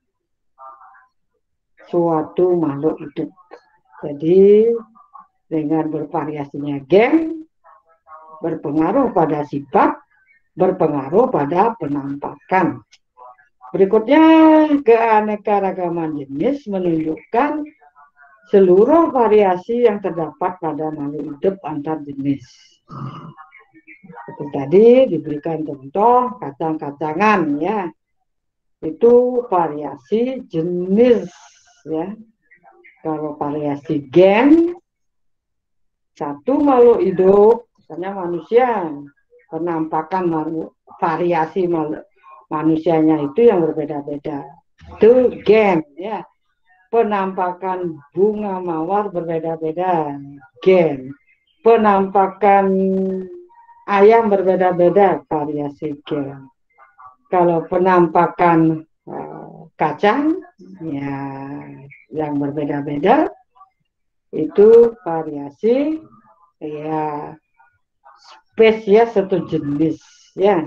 suatu makhluk hidup. Jadi dengan bervariasinya gen berpengaruh pada sifat, berpengaruh pada penampakan. Berikutnya, keanekaragaman jenis menunjukkan seluruh variasi yang terdapat pada makhluk hidup antar jenis. Seperti tadi diberikan contoh kacang-kacangan ya. Itu variasi jenis ya. Kalau variasi gen, satu makhluk hidup, misalnya manusia, penampakan makhluk, variasi makhluk manusianya itu yang berbeda-beda. Itu gen ya. Penampakan bunga mawar berbeda-beda, gen. Penampakan ayam berbeda-beda, variasi gen. Kalau penampakan uh, kacang ya yang berbeda-beda itu variasi ya spesies atau jenis ya.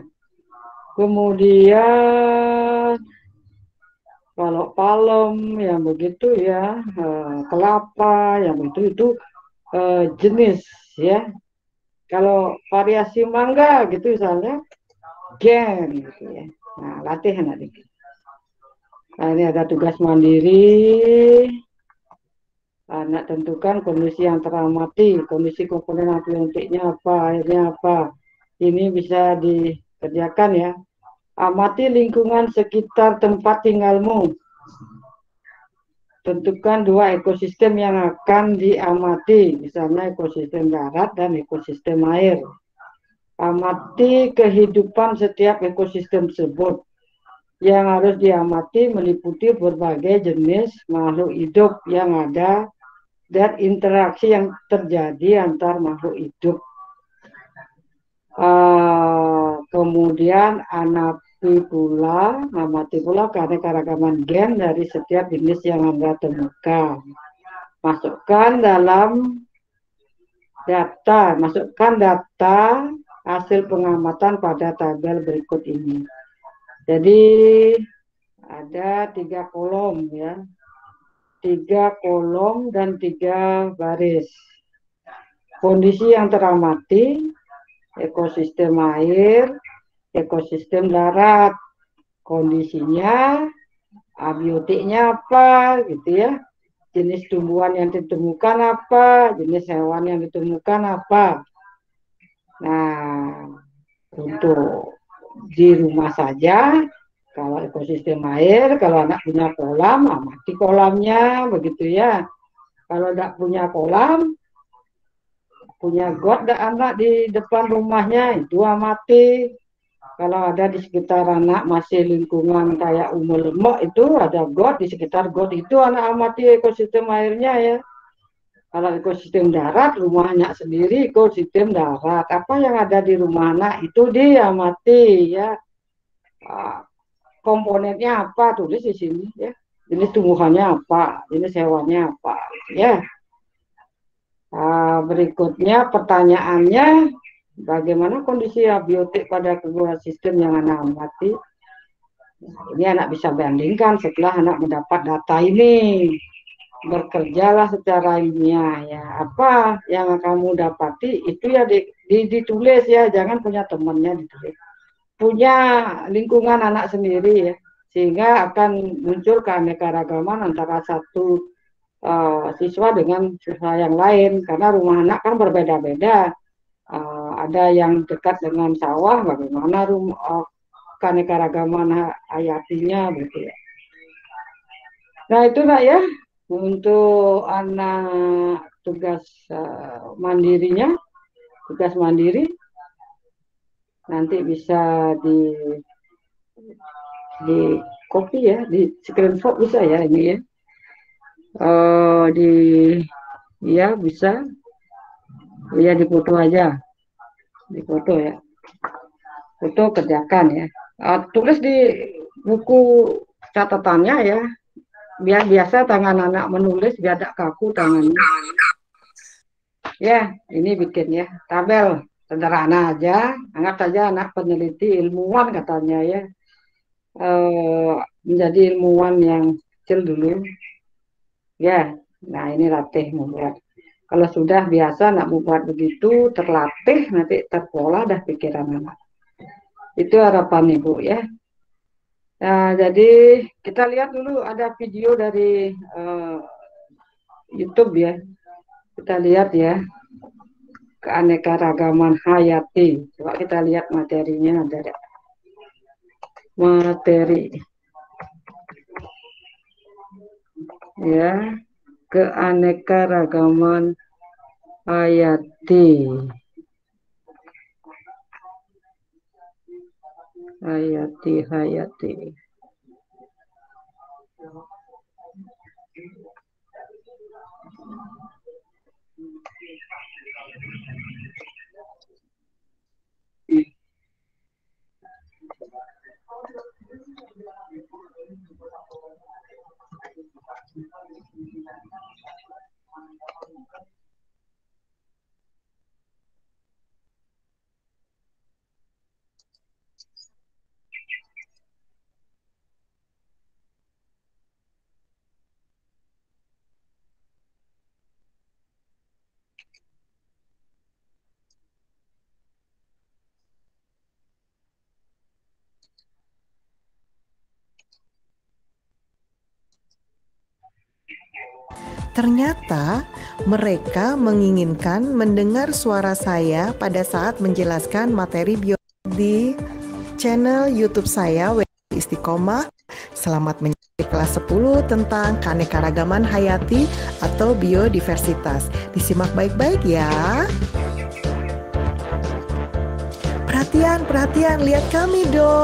Kemudian kalau palem yang begitu ya, uh, kelapa yang begitu itu uh, jenis ya. Kalau variasi mangga gitu misalnya gen gitu ya. Nah, latihan adik. Nah, ini ada tugas mandiri. Anak tentukan kondisi yang teramati, kondisi komponen abiontiknya apa, airnya apa. Ini bisa dikerjakan ya. Amati lingkungan sekitar tempat tinggalmu. Tentukan dua ekosistem yang akan diamati, misalnya ekosistem darat dan ekosistem air. Amati kehidupan setiap ekosistem tersebut. Yang harus diamati meliputi berbagai jenis makhluk hidup yang ada dan interaksi yang terjadi antar makhluk hidup. Uh, kemudian amati pula, amati pula keanekaragaman gen dari setiap jenis yang Anda temukan. Masukkan dalam data, masukkan data hasil pengamatan pada tabel berikut ini. Jadi ada tiga kolom ya, tiga kolom dan tiga baris. Kondisi yang teramati, ekosistem air, ekosistem darat, kondisinya, abiotiknya apa, gitu ya, jenis tumbuhan yang ditemukan apa, jenis hewan yang ditemukan apa. Nah, untuk di rumah saja, kalau ekosistem air, kalau anak punya kolam, amati kolamnya, begitu ya. Kalau tidak punya kolam, punya got dak anak di depan rumahnya, itu amati. Kalau ada di sekitar anak masih lingkungan kayak Umur Lemok itu ada got, di sekitar got itu anak amati ekosistem airnya ya. Kalau ekosistem darat, rumah anak sendiri ekosistem darat. Apa yang ada di rumah anak itu diamati ya. Komponennya apa, tulis di sini ya. Jenis tumbuhannya apa, jenis hewannya apa ya. Uh, berikutnya pertanyaannya, bagaimana kondisi abiotik pada kedua sistem yang anak amati? Nah, ini anak bisa bandingkan setelah anak mendapat data ini. Bekerjalah secara ilmiah ya. Apa yang kamu dapati itu ya di, di, ditulis ya, jangan punya temannya ditulis. Punya lingkungan anak sendiri ya, sehingga akan muncul keanekaragaman antara satu Uh, siswa dengan siswa yang lain, karena rumah anak kan berbeda-beda. Uh, ada yang dekat dengan sawah, bagaimana rumah uh, keanekaragaman hayatinya gitu ya. Nah itu Nak ya untuk anak tugas uh, mandirinya, tugas mandiri nanti bisa di di copy ya, di screenshot bisa ya ini ya. Uh, di ya bisa ya, di foto aja, di foto ya, foto kerjakan ya. Uh, tulis di buku catatannya ya, biar biasa tangan anak menulis biar tidak kaku tangannya ya. Ini bikin ya tabel sederhana aja, anggap saja anak peneliti ilmuwan katanya ya, uh, menjadi ilmuwan yang kecil dulu ya. Nah ini latih membuat. Kalau sudah biasa nak membuat begitu, terlatih, nanti terpola dah pikiran anak. Itu harapan Ibu ya. Nah, jadi kita lihat dulu ada video dari uh, YouTube ya. Kita lihat ya, keanekaragaman hayati. Coba kita lihat materinya, ada materi. Ya, keanekaragaman hayati. Hayati, hayati. Ternyata mereka menginginkan mendengar suara saya pada saat menjelaskan materi biologi di channel YouTube saya W Istiqomah. Selamat menjadi kelas sepuluh tentang keanekaragaman hayati atau biodiversitas. Disimak baik-baik ya. Perhatian, perhatian, lihat kami dong.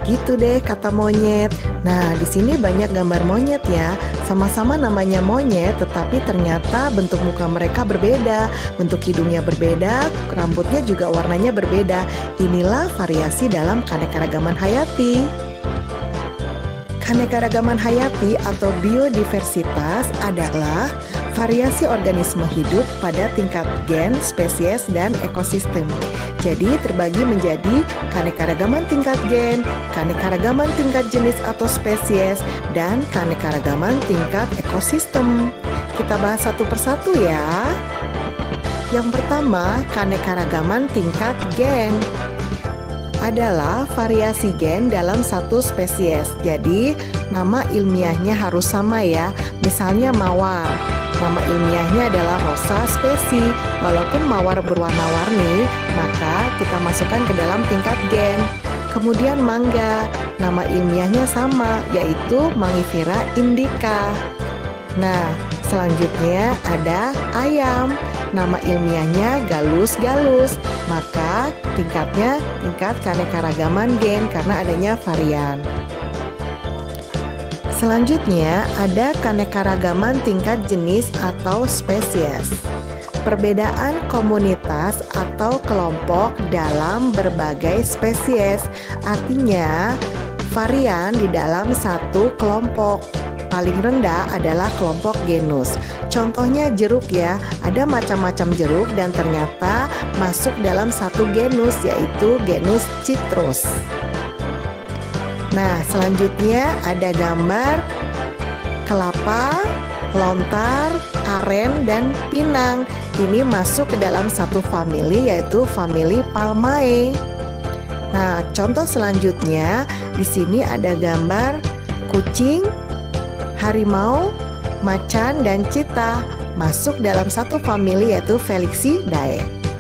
Gitu deh kata monyet. Nah, di sini banyak gambar monyet ya. Sama-sama namanya monyet, tetapi ternyata bentuk muka mereka berbeda. Bentuk hidungnya berbeda, rambutnya juga warnanya berbeda. Inilah variasi dalam keanekaragaman hayati. Keanekaragaman hayati atau biodiversitas adalah variasi organisme hidup pada tingkat gen, spesies, dan ekosistem. Jadi terbagi menjadi keanekaragaman tingkat gen, keanekaragaman tingkat jenis atau spesies, dan keanekaragaman tingkat ekosistem. Kita bahas satu persatu ya. Yang pertama, keanekaragaman tingkat gen adalah variasi gen dalam satu spesies. Jadi nama ilmiahnya harus sama ya. Misalnya mawar, nama ilmiahnya adalah Rosa specie. Walaupun mawar berwarna-warni, maka kita masukkan ke dalam tingkat gen. Kemudian mangga, nama ilmiahnya sama, yaitu Mangifera indica. Nah, selanjutnya ada ayam, nama ilmiahnya Gallus gallus, maka tingkatnya tingkat keanekaragaman gen karena adanya varian. Selanjutnya ada keanekaragaman tingkat jenis atau spesies. Perbedaan komunitas atau kelompok dalam berbagai spesies, artinya varian di dalam satu kelompok. Paling rendah adalah kelompok genus. Contohnya jeruk ya, ada macam-macam jeruk dan ternyata masuk dalam satu genus, yaitu genus Citrus. Nah, selanjutnya ada gambar kelapa, lontar, aren, dan pinang. Ini masuk ke dalam satu famili, yaitu famili Palmae. Nah, contoh selanjutnya di sini ada gambar kucing, harimau, macan, dan cita masuk dalam satu famili yaitu Felixidae.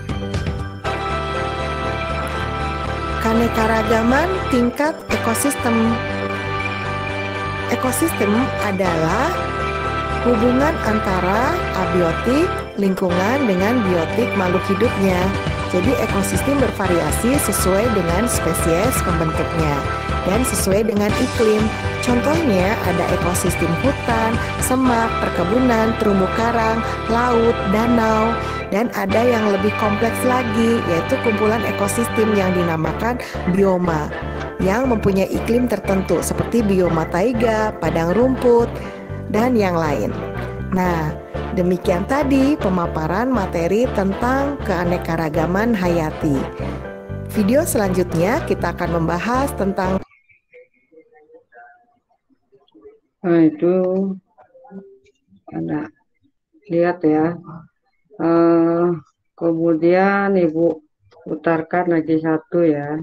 Keanekaragaman tingkat ekosistem. Ekosistem adalah hubungan antara abiotik, lingkungan dengan biotik makhluk hidupnya. Jadi ekosistem bervariasi sesuai dengan spesies pembentuknya dan sesuai dengan iklim. Contohnya ada ekosistem hutan, semak, perkebunan, terumbu karang, laut, danau, dan ada yang lebih kompleks lagi, yaitu kumpulan ekosistem yang dinamakan bioma yang mempunyai iklim tertentu seperti bioma taiga, padang rumput, dan yang lain. Nah, demikian tadi pemaparan materi tentang keanekaragaman hayati. Video selanjutnya kita akan membahas tentang Nah, itu ada lihat ya. Uh, kemudian Ibu putarkan lagi satu ya.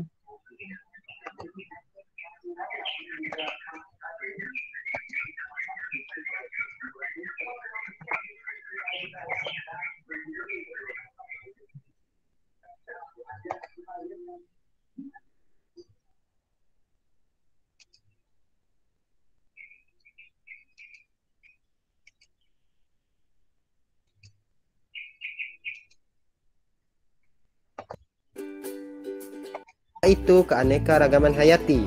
Itu keanekaragaman hayati.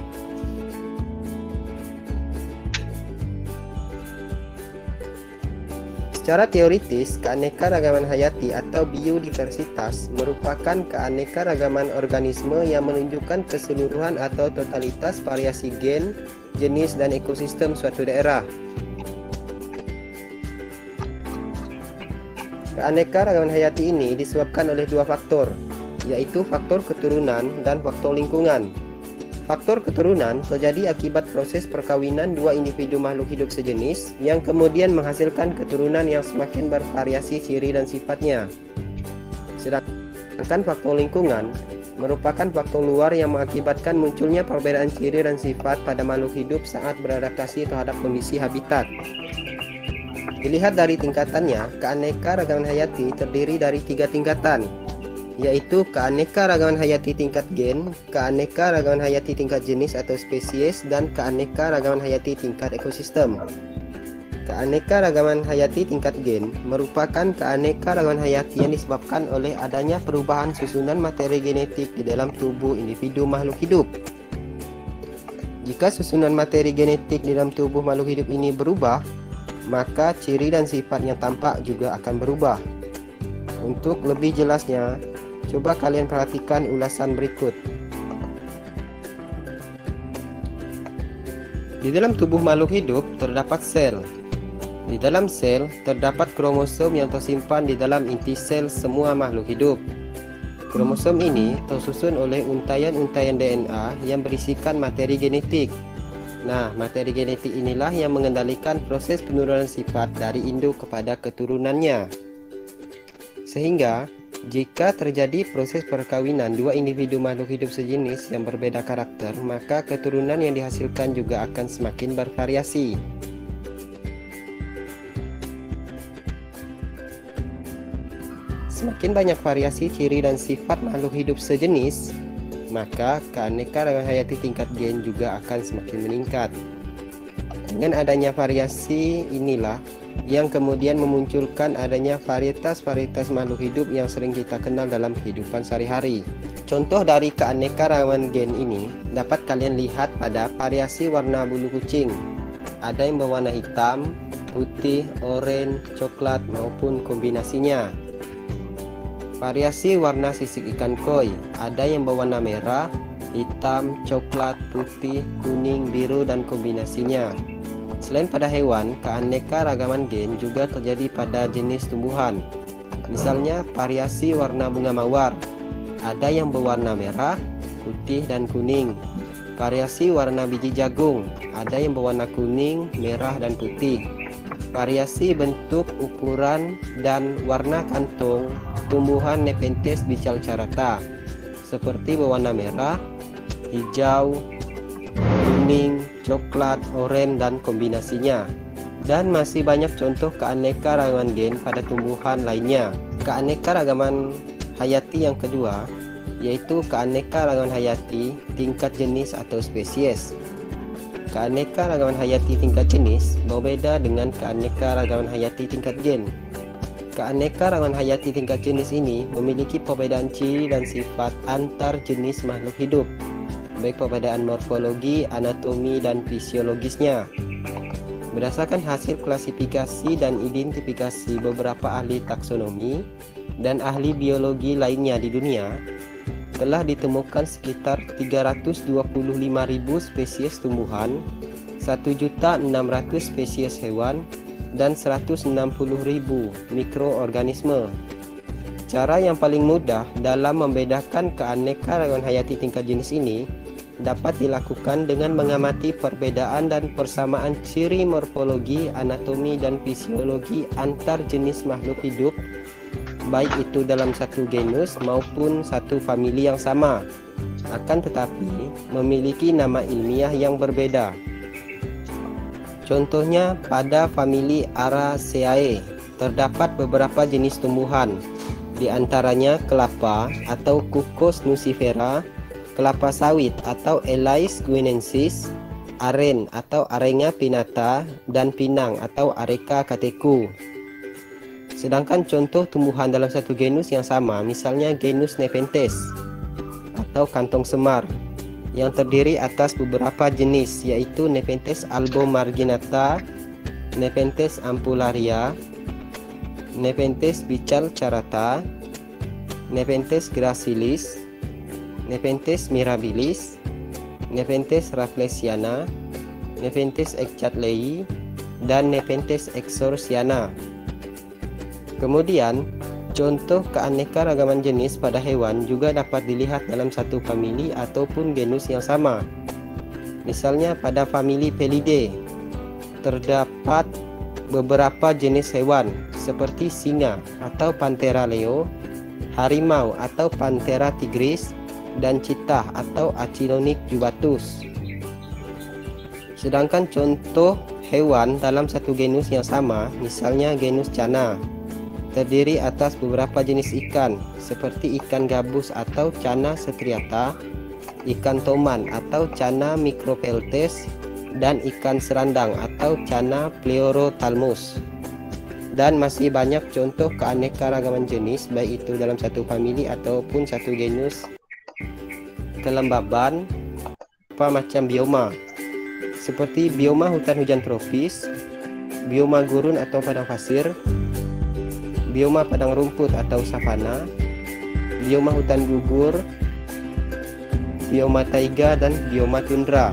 Secara teoritis, keanekaragaman hayati atau biodiversitas merupakan keanekaragaman organisme yang menunjukkan keseluruhan atau totalitas variasi gen, jenis, dan ekosistem suatu daerah. Keanekaragaman hayati ini disebabkan oleh dua faktor, yaitu faktor keturunan dan faktor lingkungan. Faktor keturunan terjadi akibat proses perkawinan dua individu makhluk hidup sejenis yang kemudian menghasilkan keturunan yang semakin bervariasi ciri dan sifatnya. Sedangkan faktor lingkungan merupakan faktor luar yang mengakibatkan munculnya perbedaan ciri dan sifat pada makhluk hidup saat beradaptasi terhadap kondisi habitat. Dilihat dari tingkatannya, keanekaragaman hayati terdiri dari tiga tingkatan, yaitu keanekaragaman hayati tingkat gen, keanekaragaman hayati tingkat jenis atau spesies, dan keanekaragaman hayati tingkat ekosistem. Keanekaragaman hayati tingkat gen merupakan keanekaragaman hayati yang disebabkan oleh adanya perubahan susunan materi genetik di dalam tubuh individu makhluk hidup. Jika susunan materi genetik di dalam tubuh makhluk hidup ini berubah, maka ciri dan sifat yang tampak juga akan berubah. Untuk lebih jelasnya, coba kalian perhatikan ulasan berikut. Di dalam tubuh makhluk hidup terdapat sel. Di dalam sel terdapat kromosom yang tersimpan di dalam inti sel semua makhluk hidup. Kromosom ini tersusun oleh untaian-untaian D N A yang berisikan materi genetik. Nah, materi genetik inilah yang mengendalikan proses penurunan sifat dari induk kepada keturunannya. Sehingga, jika terjadi proses perkawinan dua individu makhluk hidup sejenis yang berbeda karakter, maka keturunan yang dihasilkan juga akan semakin bervariasi. Semakin banyak variasi ciri dan sifat makhluk hidup sejenis, maka keanekaragaman hayati tingkat gen juga akan semakin meningkat. Dengan adanya variasi inilah yang kemudian memunculkan adanya varietas-varietas makhluk hidup yang sering kita kenal dalam kehidupan sehari-hari. Contoh dari keanekaragaman gen ini dapat kalian lihat pada variasi warna bulu kucing. Ada yang berwarna hitam, putih, oranye, coklat maupun kombinasinya. Variasi warna sisik ikan koi, ada yang berwarna merah, hitam, coklat, putih, kuning, biru dan kombinasinya. Selain pada hewan, keanekaragaman gen juga terjadi pada jenis tumbuhan. Misalnya variasi warna bunga mawar, ada yang berwarna merah, putih dan kuning. Variasi warna biji jagung, ada yang berwarna kuning, merah dan putih. Variasi bentuk, ukuran dan warna kantong tumbuhan Nepenthes bijalcarata, seperti berwarna merah, hijau, kuning, coklat, oranye dan kombinasinya. Dan masih banyak contoh keanekaragaman gen pada tumbuhan lainnya. Keanekaragaman hayati yang kedua yaitu keanekaragaman hayati tingkat jenis atau spesies. Keanekaragaman hayati tingkat jenis berbeda dengan keanekaragaman hayati tingkat gen. Keanekaragaman hayati tingkat jenis ini memiliki perbedaan ciri dan sifat antar jenis makhluk hidup, baik perbedaan morfologi, anatomi, dan fisiologisnya. Berdasarkan hasil klasifikasi dan identifikasi beberapa ahli taksonomi dan ahli biologi lainnya di dunia, telah ditemukan sekitar tiga ratus dua puluh lima ribu spesies tumbuhan, satu juta enam ratus spesies hewan, dan seratus enam puluh ribu mikroorganisme. Cara yang paling mudah dalam membedakan keanekaragaman hayati tingkat jenis ini dapat dilakukan dengan mengamati perbedaan dan persamaan ciri morfologi, anatomi, dan fisiologi antar jenis makhluk hidup, baik itu dalam satu genus maupun satu famili yang sama, akan tetapi memiliki nama ilmiah yang berbeda. Contohnya pada famili Araceae terdapat beberapa jenis tumbuhan, di antaranya kelapa atau Cucos nucifera, kelapa sawit atau Elais guinensis, aren atau Arenga pinnata, dan pinang atau Areca catechu. Sedangkan contoh tumbuhan dalam satu genus yang sama, misalnya genus Nepenthes atau kantong semar, yang terdiri atas beberapa jenis, yaitu Nepenthes albomarginata, Nepenthes ampullaria, Nepenthes bijalcarata, Nepenthes gracilis, Nepenthes mirabilis, Nepenthes rafflesiana, Nepenthes ecchatlei, dan Nepenthes exorciana. Kemudian, contoh keanekaragaman jenis pada hewan juga dapat dilihat dalam satu famili ataupun genus yang sama. Misalnya pada famili Felidae, terdapat beberapa jenis hewan seperti singa atau Panthera leo, harimau atau Panthera tigris, dan citah atau Acylonyx jubatus. Sedangkan contoh hewan dalam satu genus yang sama, misalnya genus Channa, terdiri atas beberapa jenis ikan seperti ikan gabus atau Channa striata, ikan toman atau Channa micropeltes, dan ikan serandang atau Channa pleurothalmus. Dan masih banyak contoh keanekaragaman jenis, baik itu dalam satu famili ataupun satu genus kelembaban, apa macam bioma. seperti bioma hutan hujan tropis, bioma gurun atau padang pasir, bioma padang rumput atau savana, bioma hutan gugur, bioma taiga, dan bioma tundra.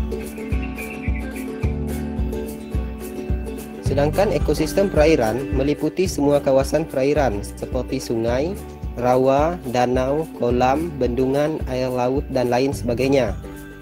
Sedangkan ekosistem perairan meliputi semua kawasan perairan seperti sungai, rawa, danau, kolam, bendungan, air laut, dan lain sebagainya.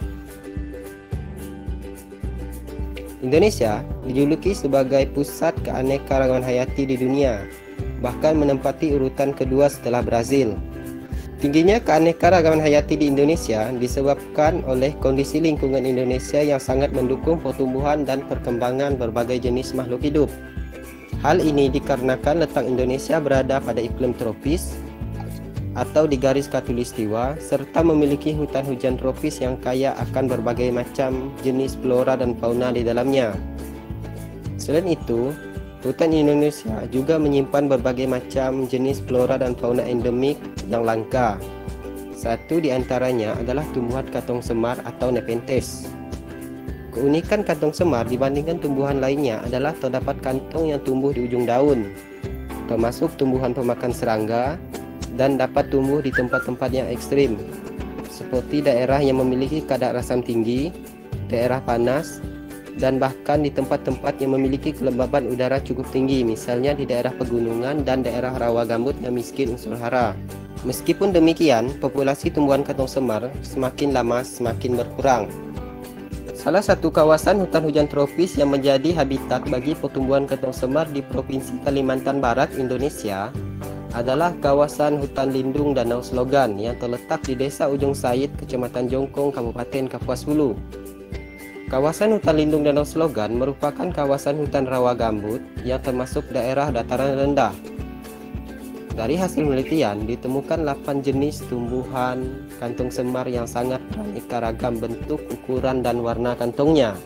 Indonesia dijuluki sebagai pusat keanekaragaman hayati di dunia, bahkan menempati urutan kedua setelah Brazil. Tingginya keanekaragaman hayati di Indonesia disebabkan oleh kondisi lingkungan Indonesia yang sangat mendukung pertumbuhan dan perkembangan berbagai jenis makhluk hidup. Hal ini dikarenakan letak Indonesia berada pada iklim tropis atau di garis khatulistiwa, serta memiliki hutan hujan tropis yang kaya akan berbagai macam jenis flora dan fauna di dalamnya. Selain itu, hutan Indonesia juga menyimpan berbagai macam jenis flora dan fauna endemik yang langka. Satu di antaranya adalah tumbuhan kantong semar atau Nepenthes. Keunikan kantong semar dibandingkan tumbuhan lainnya adalah terdapat kantong yang tumbuh di ujung daun, termasuk tumbuhan pemakan serangga, dan dapat tumbuh di tempat-tempat yang ekstrim, seperti daerah yang memiliki kadar asam tinggi, daerah panas, dan bahkan di tempat-tempat yang memiliki kelembaban udara cukup tinggi, misalnya di daerah pegunungan dan daerah rawa gambut yang miskin unsur hara. Meskipun demikian, populasi tumbuhan kantong semar semakin lama semakin berkurang. Salah satu kawasan hutan hujan tropis yang menjadi habitat bagi pertumbuhan kantong semar di Provinsi Kalimantan Barat, Indonesia, adalah kawasan hutan lindung Danau Slogan yang terletak di Desa Ujung Said, Kecamatan Jongkong, Kabupaten Kapuas Hulu. Kawasan hutan lindung Danau Slogan merupakan kawasan hutan rawa gambut yang termasuk daerah dataran rendah. Dari hasil penelitian ditemukan delapan jenis tumbuhan kantong semar yang sangat beraneka ragam bentuk, ukuran, dan warna kantongnya.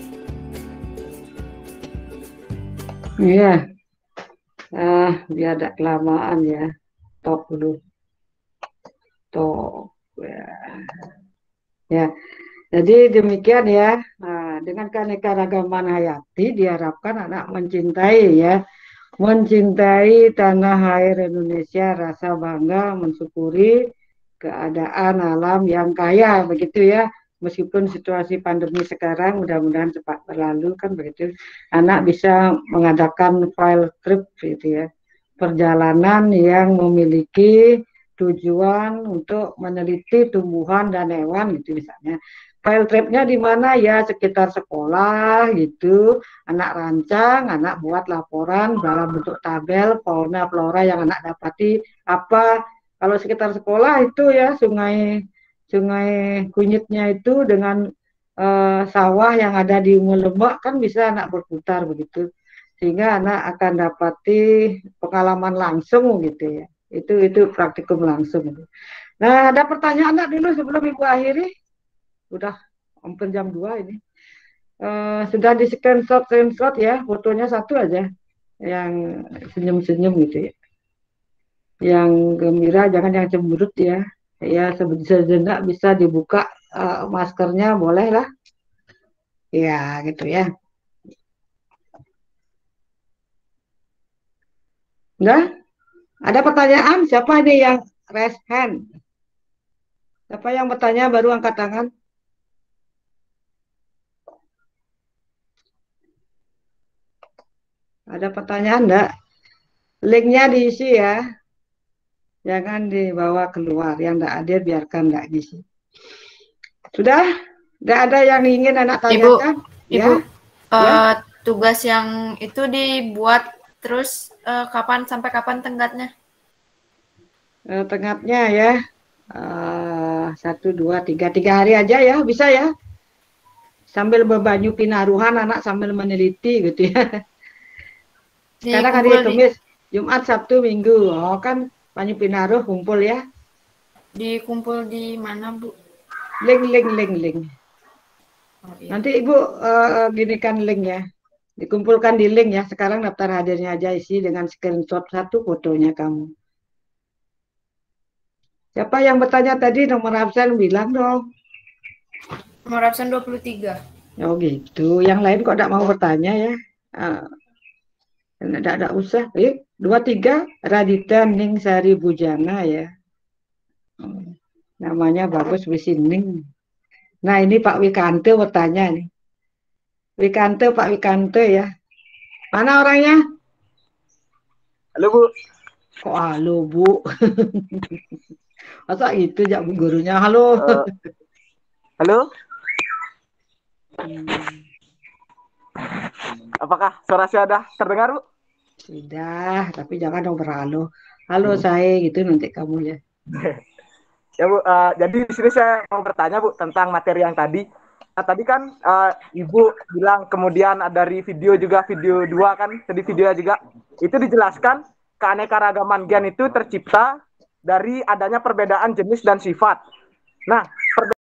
Iya, ah, biar ada kelamaan ya. Top dulu, top ya. Ya. Jadi demikian ya, nah, dengan keanekaragaman hayati diharapkan anak mencintai ya, mencintai tanah air Indonesia, rasa bangga, mensyukuri keadaan alam yang kaya, begitu ya. Meskipun situasi pandemi sekarang mudah-mudahan cepat berlalu kan begitu, anak bisa mengadakan field trip gitu ya, perjalanan yang memiliki tujuan untuk meneliti tumbuhan dan hewan gitu misalnya. Field tripnya di mana ya, sekitar sekolah gitu, anak rancang, anak buat laporan dalam bentuk tabel fauna flora yang anak dapati apa. Kalau sekitar sekolah itu ya sungai sungai kunyitnya itu dengan uh, sawah yang ada di Lembak kan bisa anak berputar begitu, sehingga anak akan dapati pengalaman langsung gitu ya. Itu itu praktikum langsung. Nah, ada pertanyaan anak dulu sebelum Ibu akhiri. Udah hampir jam dua ini. Uh, sudah di screenshot screenshot ya, fotonya satu aja yang senyum-senyum gitu ya. Yang gembira, jangan yang cemberut ya. Ya sejenak bisa dibuka uh, maskernya, boleh lah. Ya gitu ya. Udah? Ada pertanyaan? Siapa ini yang raise hand? Siapa yang bertanya baru angkat tangan? Ada pertanyaan enggak? Linknya diisi ya. Jangan dibawa keluar. Yang enggak hadir biarkan enggak diisi. Sudah? Enggak ada yang ingin anak tanyakan? Ibu, Ibu ya? uh, Ya? tugas yang itu dibuat terus uh, kapan sampai kapan tenggatnya? Uh, tenggatnya ya. Uh, satu, dua, tiga. Tiga hari aja ya. Bisa ya? Sambil berbanyu pinaruhan anak sambil meneliti gitu ya. Sekarang hari Kamis, di... Jumat, Sabtu, Minggu. Oh kan banyu pinaruh kumpul ya. Dikumpul di mana, Bu? Link, link, link, link. Oh, iya. Nanti Ibu uh, ginikan link ya. Dikumpulkan di link ya. Sekarang daftar hadirnya aja isi dengan screenshot satu fotonya kamu. Siapa yang bertanya tadi nomor absen bilang dong. Nomor absen dua puluh tiga. Oh gitu. Yang lain kok tidak mau bertanya ya? Tidak uh, usah. Yuk, dua tiga Radita Ning Sari Bujana ya. Hmm. Namanya bagus Wisining. Nah ini Pak Wikante bertanya nih. Wikante, Pak Wikante ya. Mana orangnya? Halo Bu. Kok halo Bu? Masa itu ya Bu gurunya halo. Uh, halo. Hmm. Apakah suara saya sudah terdengar Bu? Sudah, tapi jangan dong berhalo. Halo saya gitu nanti kamu ya. Ya Bu, uh, jadi di sini saya mau bertanya Bu tentang materi yang tadi. Nah tadi kan uh, Ibu bilang kemudian dari video juga video dua kan, tadi video juga itu dijelaskan keanekaragaman gen itu tercipta dari adanya perbedaan jenis dan sifat. Nah